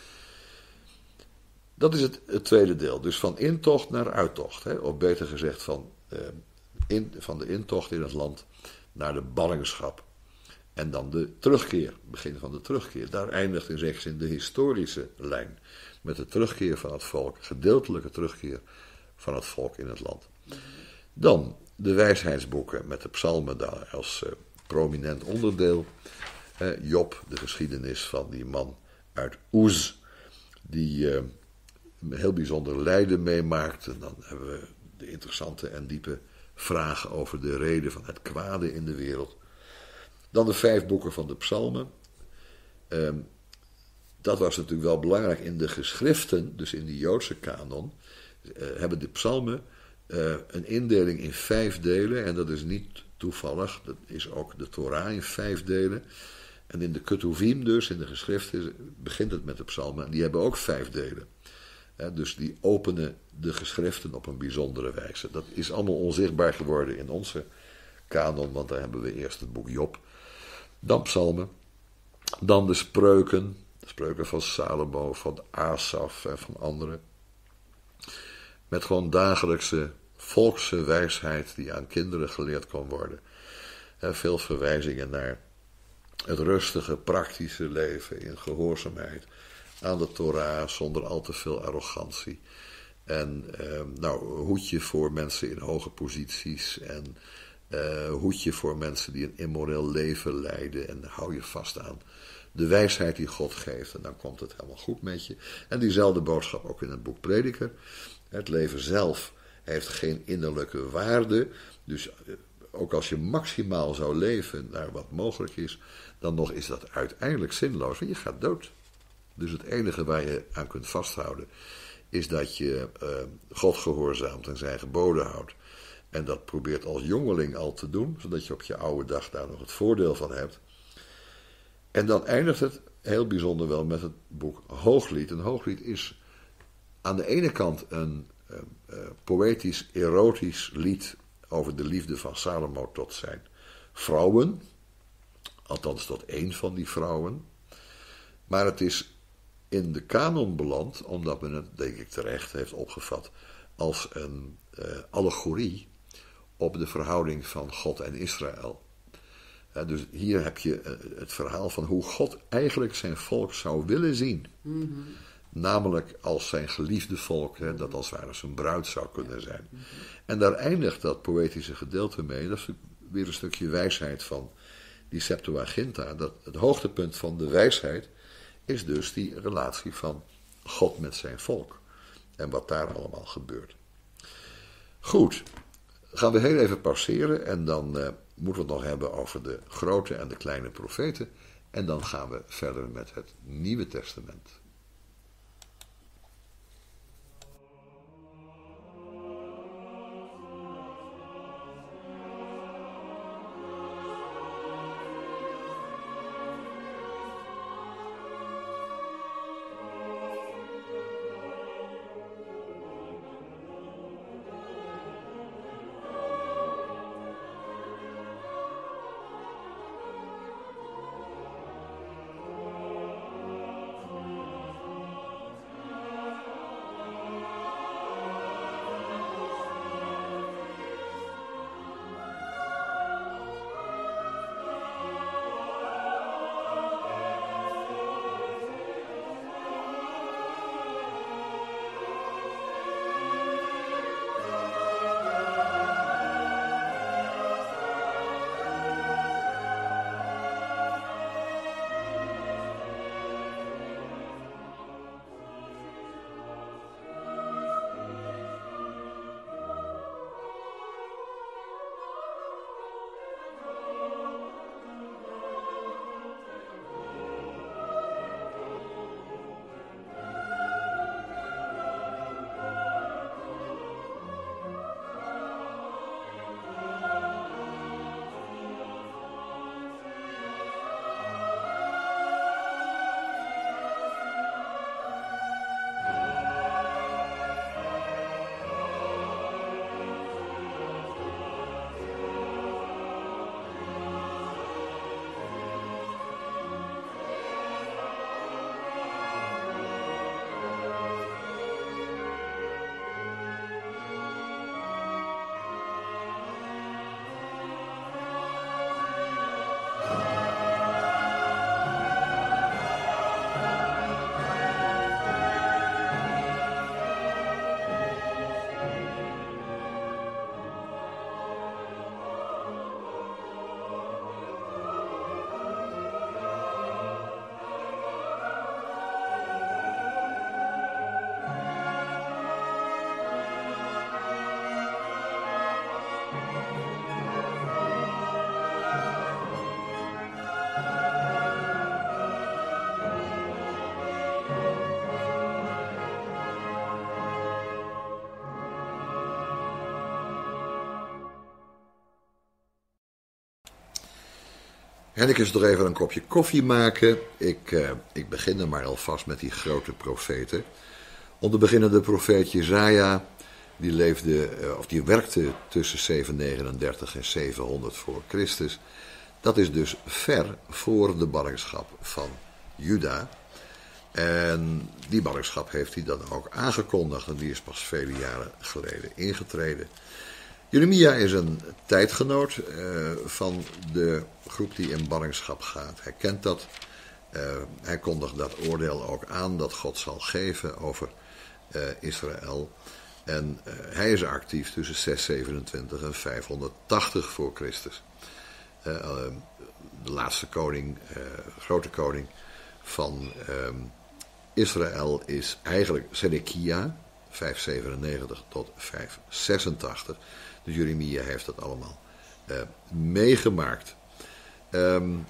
Dat is het, het tweede deel. Dus van intocht naar uittocht. Hè? Of beter gezegd, van, eh, in, van de intocht in het land naar de ballingschap. En dan de terugkeer, begin van de terugkeer. Daar eindigt in zekere zin de historische lijn. Met de terugkeer van het volk, gedeeltelijke terugkeer van het volk in het land. Dan de wijsheidsboeken met de psalmen daar als uh, prominent onderdeel. Uh, Job, de geschiedenis van die man uit Uz, die uh, heel bijzonder lijden meemaakt. En dan hebben we de interessante en diepe vraag over de reden van het kwade in de wereld. Dan de vijf boeken van de psalmen. Uh, dat was natuurlijk wel belangrijk in de geschriften, dus in de Joodse kanon, uh, hebben de psalmen Uh, een indeling in vijf delen, en dat is niet toevallig, dat is ook de Torah in vijf delen. En in de Ketuvim dus, in de geschriften, begint het met de psalmen, en die hebben ook vijf delen. He, dus die openen de geschriften op een bijzondere wijze. Dat is allemaal onzichtbaar geworden in onze kanon, want daar hebben we eerst het boek Job, dan psalmen, dan de spreuken, de spreuken van Salomo, van Asaf en van anderen. Met gewoon dagelijkse volkse wijsheid die aan kinderen geleerd kon worden. He, veel verwijzingen naar het rustige, praktische leven in gehoorzaamheid aan de Torah zonder al te veel arrogantie. En eh, nou, hoedje voor mensen in hoge posities en uh, hoedje voor mensen die een immoreel leven leiden en hou je vast aan de wijsheid die God geeft en dan komt het helemaal goed met je. En diezelfde boodschap ook in het boek Prediker. Het leven zelf heeft geen innerlijke waarde, dus ook als je maximaal zou leven naar wat mogelijk is, dan nog is dat uiteindelijk zinloos, want je gaat dood. Dus het enige waar je aan kunt vasthouden is dat je uh, God gehoorzaamt en zijn geboden houdt. En dat probeert als jongeling al te doen, zodat je op je oude dag daar nog het voordeel van hebt. En dan eindigt het heel bijzonder wel met het boek Hooglied. Een Hooglied is aan de ene kant een uh, uh, poëtisch, erotisch lied over de liefde van Salomo tot zijn vrouwen. Althans tot één van die vrouwen. Maar het is in de kanon beland, omdat men het, denk ik terecht, heeft opgevat als een uh, allegorie op de verhouding van God en Israël. Uh, dus hier heb je uh, het verhaal van hoe God eigenlijk zijn volk zou willen zien. Mm-hmm. Namelijk als zijn geliefde volk, hè, dat als het ware zijn bruid zou kunnen zijn. Mm-hmm. En daar eindigt dat poëtische gedeelte mee. Dat is weer een stukje wijsheid van die Septuaginta. Dat het hoogtepunt van de wijsheid is dus die relatie van God met zijn volk. En wat daar allemaal gebeurt. Goed, gaan we heel even pauzeren en dan uh, moeten we het nog hebben over de grote en de kleine profeten. En dan gaan we verder met het Nieuwe Testament. En ik eens nog even een kopje koffie maken. Ik, uh, ik begin er maar alvast met die grote profeten. Om te beginnen de profeet Jesaja, die leefde, of die werkte tussen zevenhonderdnegenendertig en zevenhonderd voor Christus. Dat is dus ver voor de ballingschap van Juda. En die ballingschap heeft hij dan ook aangekondigd en die is pas vele jaren geleden ingetreden. Jeremia is een tijdgenoot uh, van de groep die in ballingschap gaat. Hij kent dat. Uh, hij kondigt dat oordeel ook aan dat God zal geven over uh, Israël. En uh, hij is actief tussen zeshonderdzevenentwintig en vijfhonderdtachtig voor Christus. Uh, uh, de laatste koning, uh, grote koning van uh, Israël is eigenlijk Zedekia, vijfhonderdzevenennegentig tot vijfhonderdzesentachtig. Dus Jeremia heeft dat allemaal uh, meegemaakt. Um,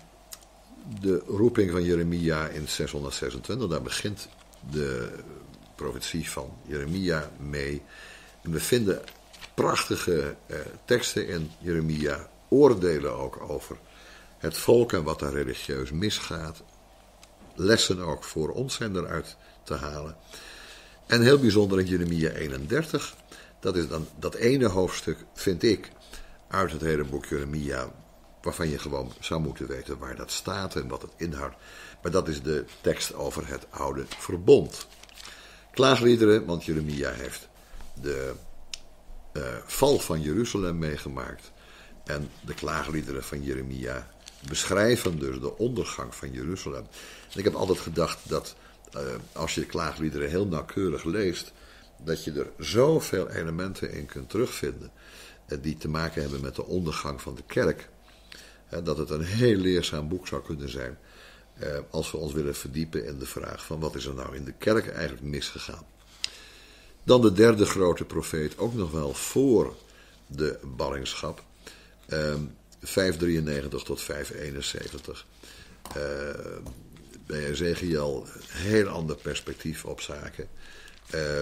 de roeping van Jeremia in zeshonderdzesentwintig, daar begint de profetie van Jeremia mee. En we vinden prachtige uh, teksten in Jeremia, oordelen ook over het volk en wat daar religieus misgaat. Lessen ook voor ons zijn eruit te halen. En heel bijzonder in Jeremia eenendertig, dat is dan dat ene hoofdstuk, vind ik, uit het hele boek Jeremia, waarvan je gewoon zou moeten weten waar dat staat en wat het inhoudt. Maar dat is de tekst over het oude verbond. Klaagliederen, want Jeremia heeft de uh, val van Jeruzalem meegemaakt. En de klaagliederen van Jeremia beschrijven dus de ondergang van Jeruzalem. En ik heb altijd gedacht dat uh, als je de klaagliederen heel nauwkeurig leest, dat je er zoveel elementen in kunt terugvinden uh, die te maken hebben met de ondergang van de kerk. Uh, dat het een heel leerzaam boek zou kunnen zijn uh, als we ons willen verdiepen in de vraag van wat is er nou in de kerk eigenlijk misgegaan. Dan de derde grote profeet, ook nog wel voor de ballingschap. Uh, vijfhonderddrieënnegentig tot vijfhonderdeenenzeventig. Uh, bij Ezekiel een heel ander perspectief op zaken. Uh,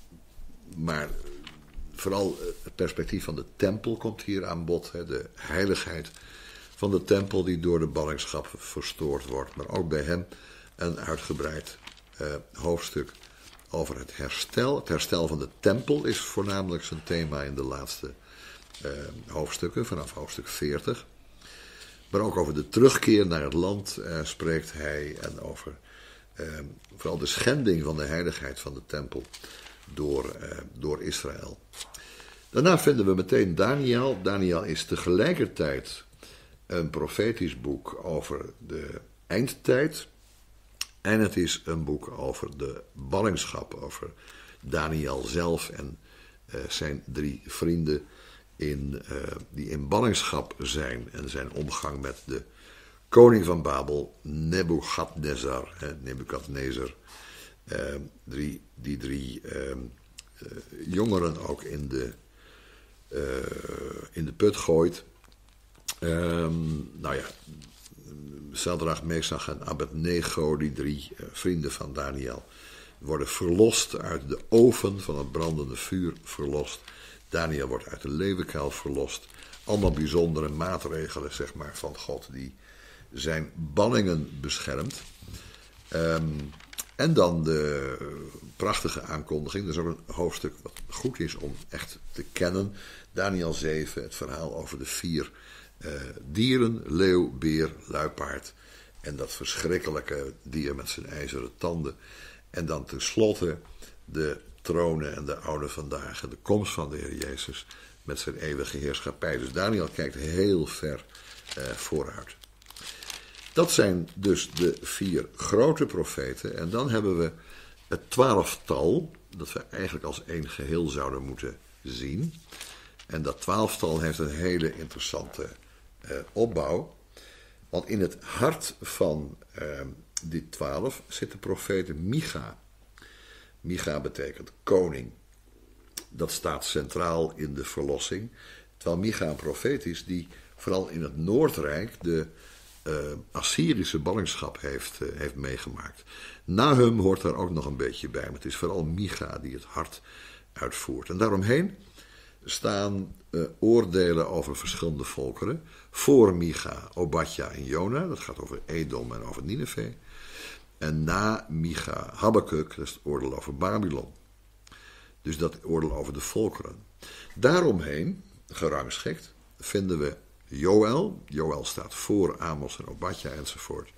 maar vooral het perspectief van de tempel komt hier aan bod. Hè, de heiligheid van de tempel die door de ballingschap verstoord wordt. Maar ook bij hem een uitgebreid uh, hoofdstuk over het herstel. Het herstel van de tempel is voornamelijk zijn thema in de laatste Uh, hoofdstukken, vanaf hoofdstuk veertig. Maar ook over de terugkeer naar het land uh, spreekt hij. En over uh, vooral de schending van de heiligheid van de tempel door, uh, door Israël. Daarna vinden we meteen Daniel. Daniel is tegelijkertijd een profetisch boek over de eindtijd. En het is een boek over de ballingschap. Over Daniel zelf en uh, zijn drie vrienden In, uh, die in ballingschap zijn en zijn omgang met de koning van Babel, Nebukadnezar. Eh, Nebukadnezar, uh, drie, die drie uh, uh, jongeren ook in de, uh, in de put gooit. Um, nou ja, Sadrach, Mesach en Abednego, die drie uh, vrienden van Daniel, worden verlost uit de oven van het brandende vuur verlost. Daniel wordt uit de leeuwenkuil verlost. Allemaal bijzondere maatregelen, zeg maar, van God die zijn ballingen beschermt. Um, en dan de prachtige aankondiging. Dat is ook een hoofdstuk wat goed is om echt te kennen. Daniel zeven, het verhaal over de vier uh, dieren. Leeuw, beer, luipaard. En dat verschrikkelijke dier met zijn ijzeren tanden. En dan tenslotte de tronen en de oude vandaag, de komst van de Heer Jezus met zijn eeuwige heerschappij. Dus Daniel kijkt heel ver uh, vooruit. Dat zijn dus de vier grote profeten. En dan hebben we het twaalftal, dat we eigenlijk als één geheel zouden moeten zien. En dat twaalftal heeft een hele interessante uh, opbouw. Want in het hart van uh, die twaalf zit de profeet Micha. Micha betekent koning. Dat staat centraal in de verlossing. Terwijl Micha een profeet is die vooral in het Noordrijk de uh, Assyrische ballingschap heeft, uh, heeft meegemaakt. Nahum hoort daar ook nog een beetje bij. Maar het is vooral Micha die het hart uitvoert. En daaromheen staan uh, oordelen over verschillende volkeren. Voor Micha, Obadja en Jona. Dat gaat over Edom en over Nineve. En na Micha, Habakuk, dat is het oordeel over Babylon. Dus dat oordeel over de volkeren. Daaromheen, gerangschikt, vinden we Joël. Joël staat voor Amos en Obadja enzovoort.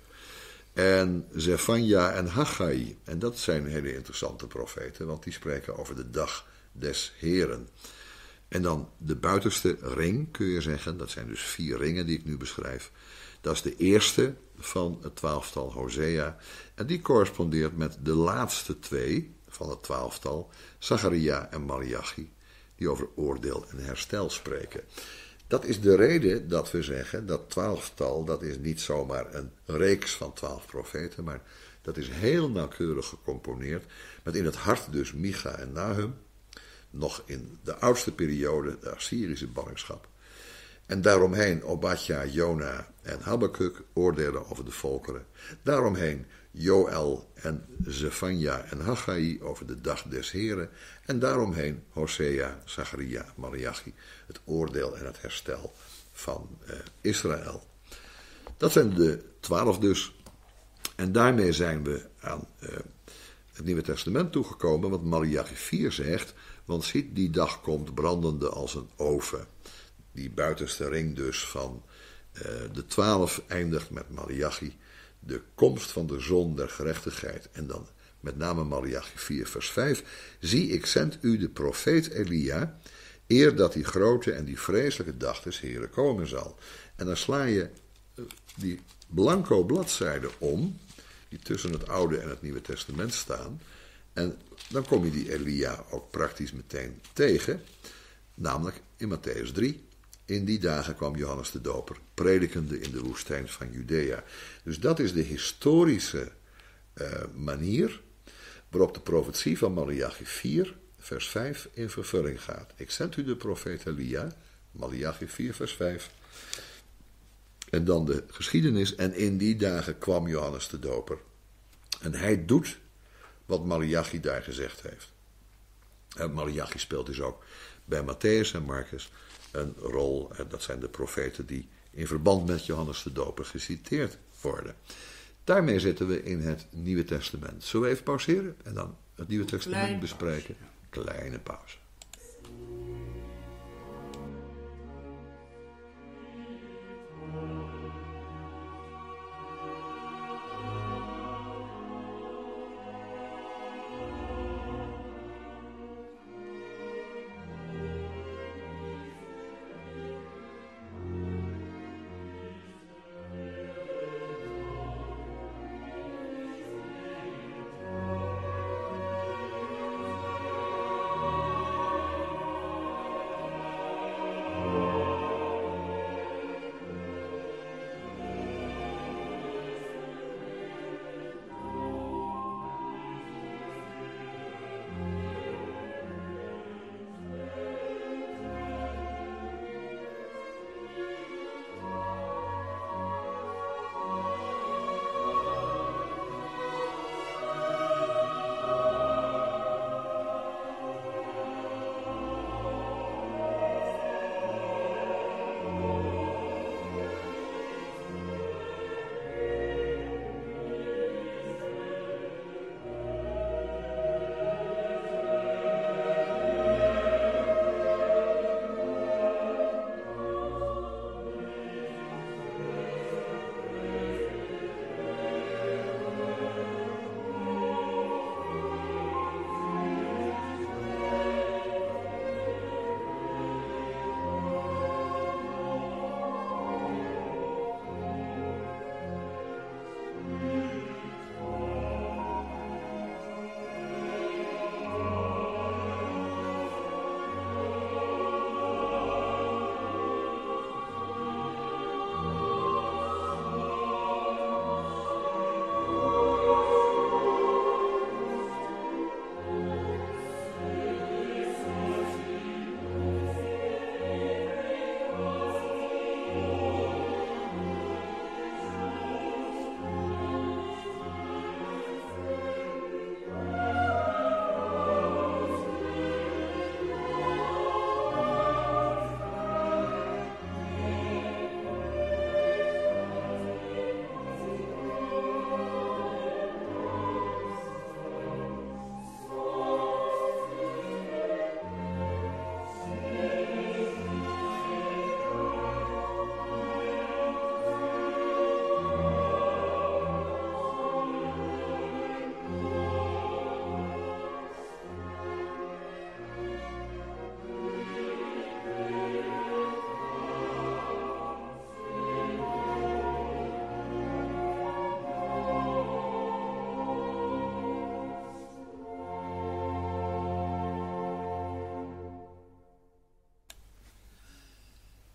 En Zefanja en Haggai. En dat zijn hele interessante profeten, want die spreken over de dag des Heren. En dan de buitenste ring, kun je zeggen. Dat zijn dus vier ringen die ik nu beschrijf. Dat is de eerste van het twaalftal Hosea. En die correspondeert met de laatste twee van het twaalftal, Zacharia en Malachi, die over oordeel en herstel spreken. Dat is de reden dat we zeggen dat twaalftal, dat is niet zomaar een reeks van twaalf profeten, maar dat is heel nauwkeurig gecomponeerd, met in het hart dus Micha en Nahum, nog in de oudste periode, de Assyrische ballingschap. En daaromheen Obadja, Jona en Habakuk oordelen over de volkeren. Daaromheen Joël en Zefanja en Haggai over de dag des Heren. En daaromheen Hosea, Zacharia, Malachi, het oordeel en het herstel van eh, Israël. Dat zijn de twaalf dus. En daarmee zijn we aan eh, het Nieuwe Testament toegekomen, want Malachi vier zegt, want ziet, die dag komt brandende als een oven. Die buitenste ring dus van uh, de twaalf eindigt met Malachi, de komst van de zon der gerechtigheid. En dan met name Malachi vier vers vijf. Zie, ik zend u de profeet Elia, eer dat die grote en die vreselijke dag des Heren komen zal. En dan sla je uh, die blanco bladzijden om, die tussen het Oude en het Nieuwe Testament staan. En dan kom je die Elia ook praktisch meteen tegen, namelijk in Matthäus drie. In die dagen kwam Johannes de Doper, predikende in de woestijn van Judea. Dus dat is de historische uh, manier waarop de profetie van Malachi vier, vers vijf in vervulling gaat. Ik zend u de profeet Elia, Malachi vier, vers vijf. En dan de geschiedenis. En in die dagen kwam Johannes de Doper. En hij doet wat Malachi daar gezegd heeft. En Malachi speelt dus ook bij Matthäus en Marcus een rol. En dat zijn de profeten die in verband met Johannes de Doper geciteerd worden. Daarmee zitten we in het Nieuwe Testament. Zullen we even pauzeren en dan het Nieuwe Testament Kleine bespreken? Pauze, ja. Kleine pauze.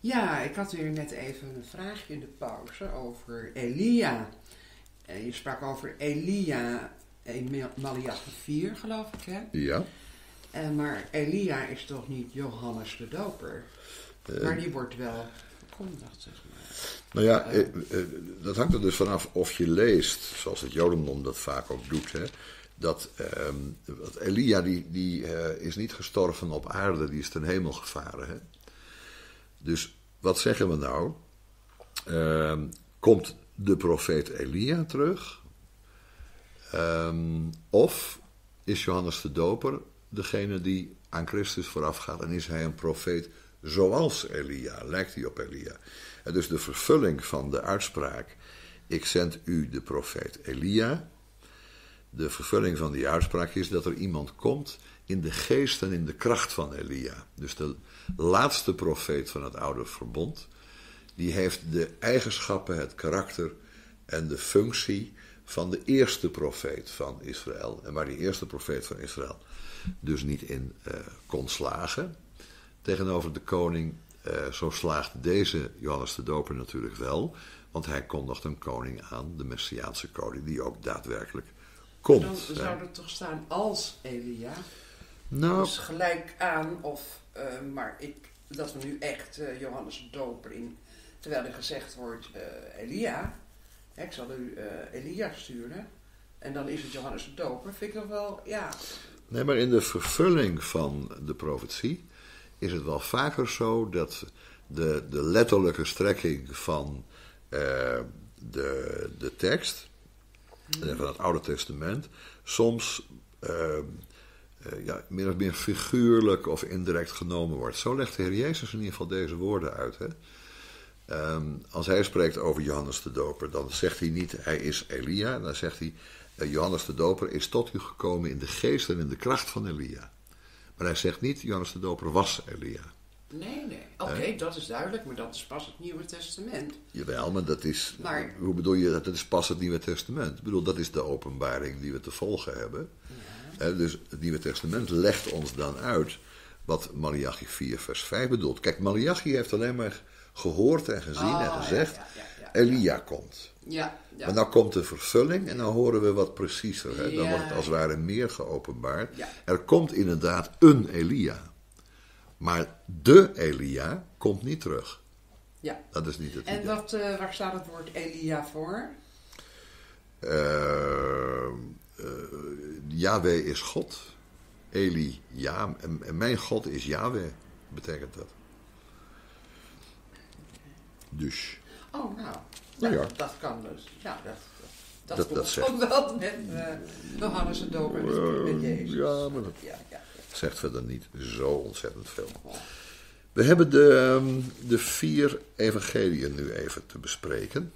Ja, ik had hier net even een vraagje in de pauze over Elia. En je sprak over Elia in Maleachi vier, geloof ik, hè? Ja. En maar Elia is toch niet Johannes de Doper? Uh, maar die wordt wel verkondigd, zeg maar. Nou ja, eh, eh, dat hangt er dus vanaf of je leest, zoals het Jodendom dat vaak ook doet, hè, dat, eh, dat Elia die, die uh, is niet gestorven op aarde, die is ten hemel gevaren. Hè? Dus wat zeggen we nou? Uh, komt de profeet Elia terug? Um, of is Johannes de Doper degene die aan Christus voorafgaat en is hij een profeet zoals Elia? Lijkt hij op Elia? En dus de vervulling van de uitspraak, ik zend u de profeet Elia. De vervulling van die uitspraak is dat er iemand komt in de geest en in de kracht van Elia. Dus de laatste profeet van het oude verbond, die heeft de eigenschappen, het karakter en de functie van de eerste profeet van Israël. En waar die eerste profeet van Israël dus niet in uh, kon slagen tegenover de koning, uh, zo slaagt deze Johannes de Doper natuurlijk wel, want hij kondigt een koning aan, de Messiaanse koning, die ook daadwerkelijk komt. Dan zou er toch staan als Elia? Nou, dus gelijk aan, of, uh, maar ik, dat we nu echt uh, Johannes de Doper in, terwijl er gezegd wordt uh, Elia, hè, ik zal u uh, Elia sturen, en dan is het Johannes de Doper, vind ik nog wel, ja. Nee, maar in de vervulling van de profetie is het wel vaker zo dat de, de letterlijke strekking van uh, de, de tekst, hmm. van het Oude Testament, soms uh, Uh, ja, meer of meer figuurlijk of indirect genomen wordt. Zo legt de Heer Jezus in ieder geval deze woorden uit. Hè? Um, als hij spreekt over Johannes de Doper, dan zegt hij niet, hij is Elia. Dan zegt hij, uh, Johannes de Doper is tot u gekomen in de geest en in de kracht van Elia. Maar hij zegt niet, Johannes de Doper was Elia. Nee, nee. Oké, okay, uh, dat is duidelijk, maar dat is pas het Nieuwe Testament. Jawel, maar dat is, maar, hoe bedoel je dat? Dat is pas het Nieuwe Testament. Ik bedoel, dat is de openbaring die we te volgen hebben. Ja. He, dus het Nieuwe Testament legt ons dan uit wat Maleachi vier vers vijf bedoelt. Kijk, Maleachi heeft alleen maar gehoord en gezien oh, en gezegd, ja, ja, ja, ja, Elia ja. komt. Ja, ja. Maar nou komt de vervulling en dan horen we wat preciezer. Hè? Dan ja. wordt het als het ware meer geopenbaard. Ja. Er komt inderdaad een Elia. Maar de Elia komt niet terug. Ja. Dat is niet het En wat, uh, waar staat het woord Elia voor? Uh, Uh, Yahweh is God. Eli, ja, en, en mijn God is Yahweh, betekent dat. Dus. Oh, nou. nou ja. Dat, dat kan dus. Ja, dat, dat, dat, dat zegt ook wel met uh, Johannes de Doper, uh, met Jezus. Ja, maar dat ja, ja, ja. zegt verder niet zo ontzettend veel. We hebben de, um, de vier evangeliën nu even te bespreken.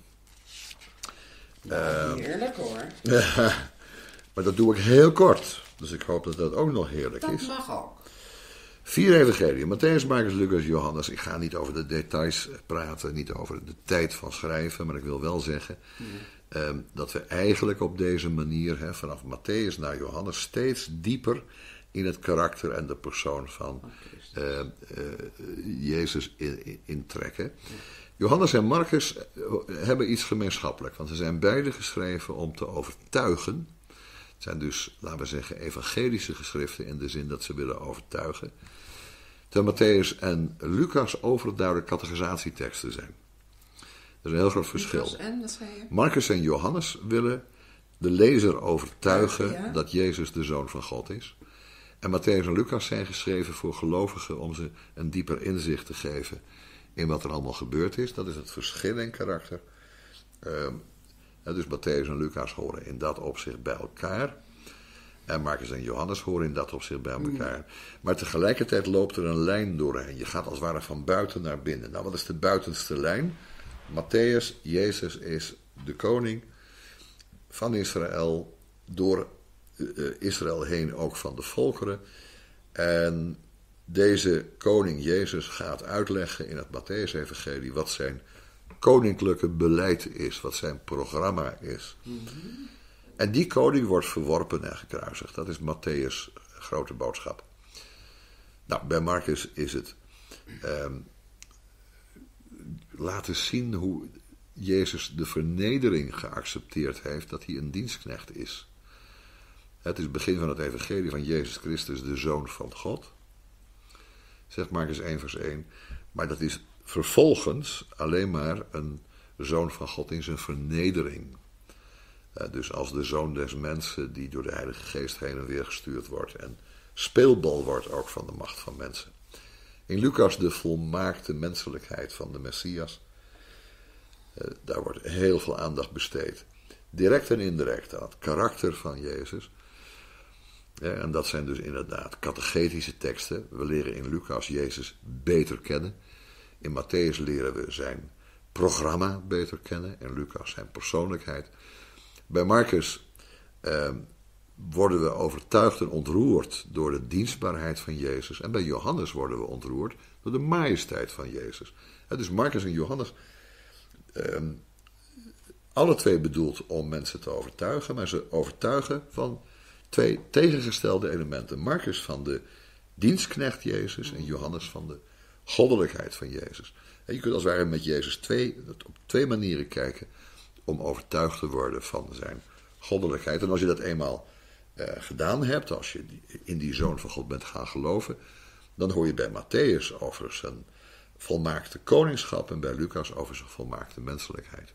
Nou, uh, heerlijk hoor. Maar dat doe ik heel kort. Dus ik hoop dat dat ook nog heerlijk dat is. Dat mag ook. Vier evangeliën. Matthäus, Marcus, Lucas, Johannes. Ik ga niet over de details praten. Niet over de tijd van schrijven. Maar ik wil wel zeggen mm. um, dat we eigenlijk op deze manier, hè, vanaf Matthäus naar Johannes, steeds dieper in het karakter en de persoon van uh, uh, Jezus intrekken. In ja. Johannes en Marcus hebben iets gemeenschappelijk. Want ze zijn beide geschreven om te overtuigen. Het zijn dus, laten we zeggen, evangelische geschriften in de zin dat ze willen overtuigen. Terwijl Matthäus en Lucas overduidelijk categorisatieteksten zijn. Dat is een heel groot verschil. Lucas en, wat zei je? Marcus en Johannes willen de lezer overtuigen ja, ja. dat Jezus de Zoon van God is. En Matthäus en Lucas zijn geschreven voor gelovigen om ze een dieper inzicht te geven in wat er allemaal gebeurd is. Dat is het verschil in karakter. Um, Dus Matthäus en Lucas horen in dat opzicht bij elkaar. En Marcus en Johannes horen in dat opzicht bij elkaar. Mm. Maar tegelijkertijd loopt er een lijn doorheen. Je gaat als het ware van buiten naar binnen. Nou, wat is de buitenste lijn? Matthäus, Jezus is de koning van Israël. Door uh, Israël heen ook van de volkeren. En deze koning Jezus gaat uitleggen in het Matthäus-evangelie wat zijn koninklijke beleid is, wat zijn programma is. Mm-hmm. En die koning wordt verworpen en gekruisigd. Dat is Matthäus' grote boodschap. Nou, bij Marcus is het um, laten zien hoe Jezus de vernedering geaccepteerd heeft dat hij een dienstknecht is. Het is het begin van het evangelie van Jezus Christus, de Zoon van God. Zegt Marcus één vers één. Maar dat is vervolgens alleen maar een Zoon van God in zijn vernedering. Dus als de Zoon des mensen die door de Heilige Geest heen en weer gestuurd wordt. En speelbal wordt ook van de macht van mensen. In Lucas de volmaakte menselijkheid van de Messias. Daar wordt heel veel aandacht besteed. Direct en indirect aan het karakter van Jezus. Ja, en dat zijn dus inderdaad catechetische teksten. We leren in Lucas Jezus beter kennen. In Matthäus leren we zijn programma beter kennen. In Lucas zijn persoonlijkheid. Bij Marcus eh, worden we overtuigd en ontroerd door de dienstbaarheid van Jezus. En bij Johannes worden we ontroerd door de majesteit van Jezus. En dus Marcus en Johannes, eh, alle twee bedoeld om mensen te overtuigen. Maar ze overtuigen van twee tegengestelde elementen. Marcus van de dienstknecht Jezus en Johannes van de goddelijkheid van Jezus. En je kunt als het ware met Jezus twee, op twee manieren kijken om overtuigd te worden van zijn goddelijkheid. En als je dat eenmaal eh, gedaan hebt, als je in die Zoon van God bent gaan geloven, dan hoor je bij Matthäus over zijn volmaakte koningschap en bij Lucas over zijn volmaakte menselijkheid.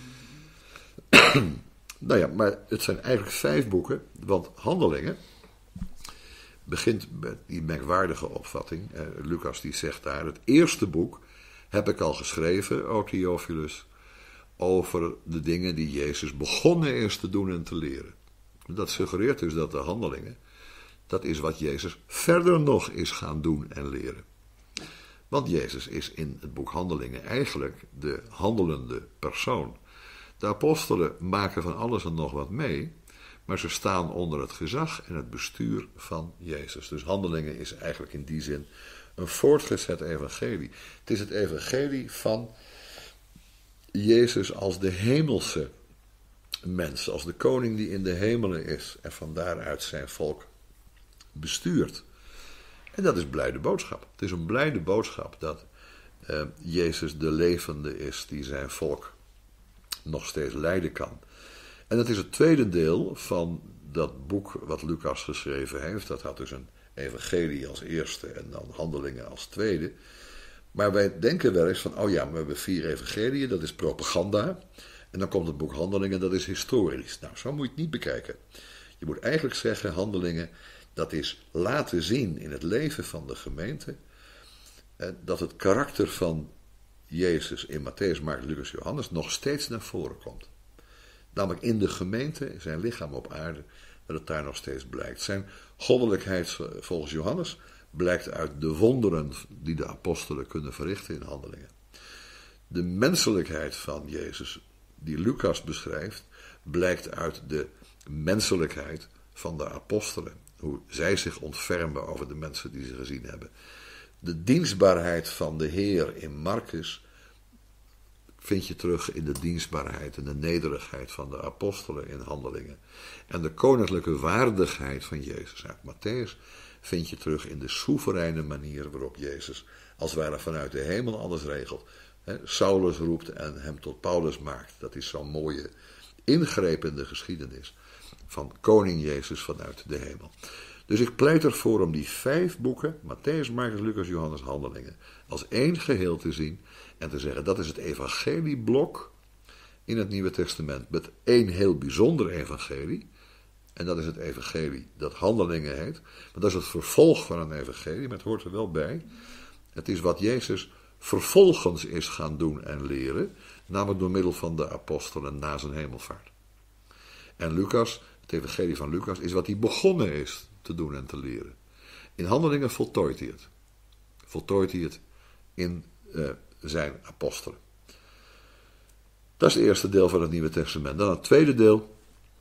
Mm. Nou ja, maar het zijn eigenlijk vijf boeken, want Handelingen begint met die merkwaardige opvatting. Eh, Lucas die zegt daar, het eerste boek heb ik al geschreven, o Theophilus, over de dingen die Jezus begonnen is te doen en te leren. Dat suggereert dus dat de Handelingen, dat is wat Jezus verder nog is gaan doen en leren. Want Jezus is in het boek Handelingen eigenlijk de handelende persoon. De apostelen maken van alles en nog wat mee, maar ze staan onder het gezag en het bestuur van Jezus. Dus Handelingen is eigenlijk in die zin een voortgezet evangelie. Het is het evangelie van Jezus als de hemelse mens, als de koning die in de hemelen is en van daaruit zijn volk bestuurt. En dat is blijde boodschap. Het is een blijde boodschap dat uh, Jezus de levende is die zijn volk nog steeds leiden kan. En dat is het tweede deel van dat boek wat Lucas geschreven heeft. Dat had dus een evangelie als eerste en dan Handelingen als tweede. Maar wij denken wel eens van, oh ja, we hebben vier evangeliën, dat is propaganda. En dan komt het boek Handelingen, dat is historisch. Nou, zo moet je het niet bekijken. Je moet eigenlijk zeggen, Handelingen, dat is laten zien in het leven van de gemeente, eh, dat het karakter van Jezus in Matthäus, Marcus, Lucas, Johannes nog steeds naar voren komt. Namelijk in de gemeente, zijn lichaam op aarde, dat het daar nog steeds blijkt. Zijn goddelijkheid volgens Johannes blijkt uit de wonderen die de apostelen kunnen verrichten in Handelingen. De menselijkheid van Jezus, die Lucas beschrijft, blijkt uit de menselijkheid van de apostelen. Hoe zij zich ontfermen over de mensen die ze gezien hebben. De dienstbaarheid van de Heer in Marcus vind je terug in de dienstbaarheid en de nederigheid van de apostelen in Handelingen. En de koninklijke waardigheid van Jezus uit Matthäus vind je terug in de soevereine manier waarop Jezus als het ware vanuit de hemel alles regelt. He, Saulus roept en hem tot Paulus maakt. Dat is zo'n mooie ingreep in de geschiedenis van koning Jezus vanuit de hemel. Dus ik pleit ervoor om die vijf boeken, Matthäus, Marcus, Lucas, Johannes, Handelingen, als één geheel te zien en te zeggen, dat is het evangelieblok in het Nieuwe Testament met één heel bijzonder evangelie. En dat is het evangelie dat Handelingen heet. Maar dat is het vervolg van een evangelie, maar het hoort er wel bij. Het is wat Jezus vervolgens is gaan doen en leren, namelijk door middel van de apostelen na zijn hemelvaart. En Lucas, het evangelie van Lucas, is wat hij begonnen is te doen en te leren. In Handelingen voltooit hij het. Voltooit hij het in uh, zijn apostelen. Dat is het eerste deel van het Nieuwe Testament. Dan het tweede deel,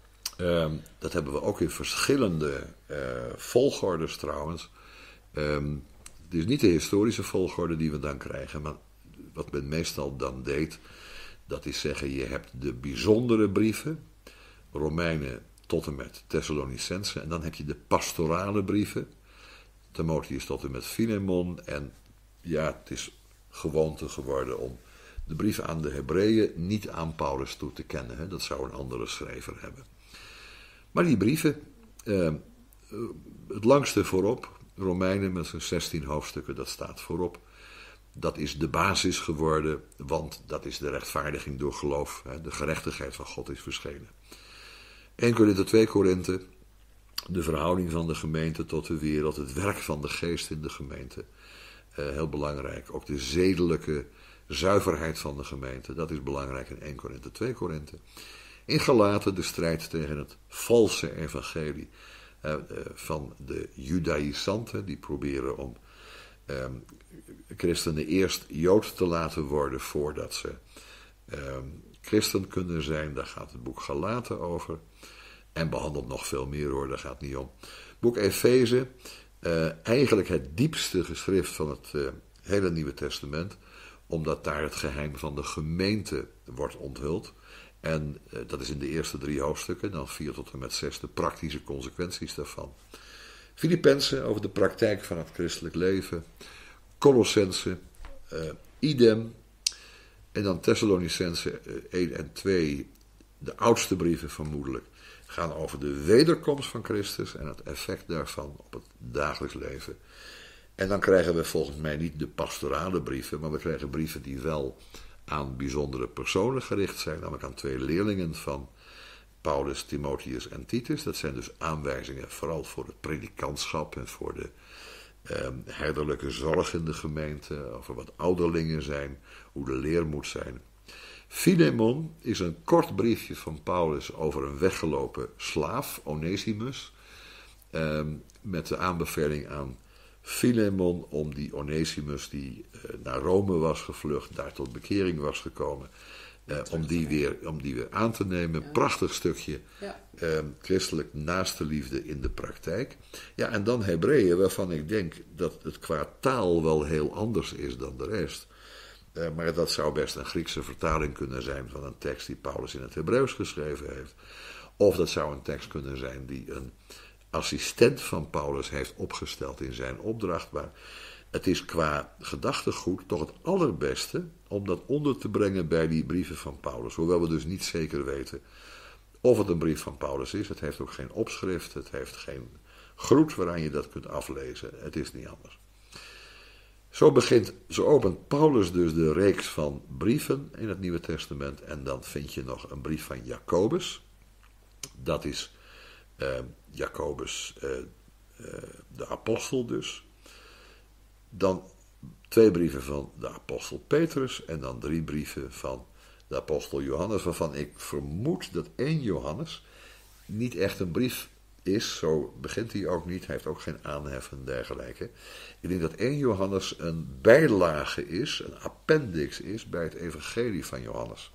um, dat hebben we ook in verschillende uh, volgordes trouwens. Um, het is niet de historische volgorde die we dan krijgen, maar wat men meestal dan deed, dat is zeggen, je hebt de bijzondere brieven, Romeinen tot en met Thessalonicense, en dan heb je de pastorale brieven, Timotheus tot en met Filemon, en ja, het is gewoonte geworden om de brief aan de Hebreeën niet aan Paulus toe te kennen. Hè? Dat zou een andere schrijver hebben. Maar die brieven, eh, het langste voorop, Romeinen met zijn zestien hoofdstukken, dat staat voorop. Dat is de basis geworden, want dat is de rechtvaardiging door geloof. Hè? De gerechtigheid van God is verschenen. Eerste Korinthe, Tweede Korinthe, de verhouding van de gemeente tot de wereld, het werk van de geest in de gemeente. Uh, heel belangrijk. Ook de zedelijke zuiverheid van de gemeente, dat is belangrijk in Eerste Korinthe, Tweede Korinthe. In Galaten de strijd tegen het valse evangelie uh, uh, van de judaïsanten, die proberen om uh, christenen eerst Jood te laten worden voordat ze uh, christen kunnen zijn. Daar gaat het boek Galaten over. En behandelt nog veel meer hoor, daar gaat het niet om. Boek Efeze, uh, eigenlijk het diepste geschrift van het uh, hele Nieuwe Testament, omdat daar het geheim van de gemeente wordt onthuld. En uh, dat is in de eerste drie hoofdstukken, dan vier tot en met zes, de praktische consequenties daarvan. Filippenzen over de praktijk van het christelijk leven. Colossense, uh, idem. En dan Thessalonicense uh, één en twee, de oudste brieven vermoedelijk, gaan over de wederkomst van Christus en het effect daarvan op het dagelijks leven. En dan krijgen we volgens mij niet de pastorale brieven, maar we krijgen brieven die wel aan bijzondere personen gericht zijn, namelijk aan twee leerlingen van Paulus, Timotheus en Titus. Dat zijn dus aanwijzingen vooral voor het predikantschap en voor de eh, herderlijke zorg in de gemeente, over wat ouderlingen zijn, hoe de leer moet zijn. Filemon is een kort briefje van Paulus over een weggelopen slaaf, Onesimus, eh, met de aanbeveling aan Filemon om die Onesimus die eh, naar Rome was gevlucht, daar tot bekering was gekomen, eh, om, die weer, om die weer aan te nemen. Ja. Prachtig stukje ja. eh, christelijk naaste liefde in de praktijk. Ja, en dan Hebreeën, waarvan ik denk dat het qua taal wel heel anders is dan de rest. Uh, maar dat zou best een Griekse vertaling kunnen zijn van een tekst die Paulus in het Hebreeuws geschreven heeft. Of dat zou een tekst kunnen zijn die een assistent van Paulus heeft opgesteld in zijn opdracht. Maar het is qua gedachtegoed toch het allerbeste om dat onder te brengen bij die brieven van Paulus. Hoewel we dus niet zeker weten of het een brief van Paulus is. Het heeft ook geen opschrift, het heeft geen groet waaraan je dat kunt aflezen. Het is niet anders. Zo begint, zo opent Paulus dus de reeks van brieven in het Nieuwe Testament. En dan vind je nog een brief van Jacobus. Dat is uh, Jacobus, uh, uh, de apostel dus. Dan twee brieven van de apostel Petrus. En dan drie brieven van de apostel Johannes. Waarvan ik vermoed dat één Johannes niet echt een brief is, zo begint hij ook niet, hij heeft ook geen aanhef en dergelijke. Ik denk dat één Johannes een bijlage is, een appendix is bij het evangelie van Johannes.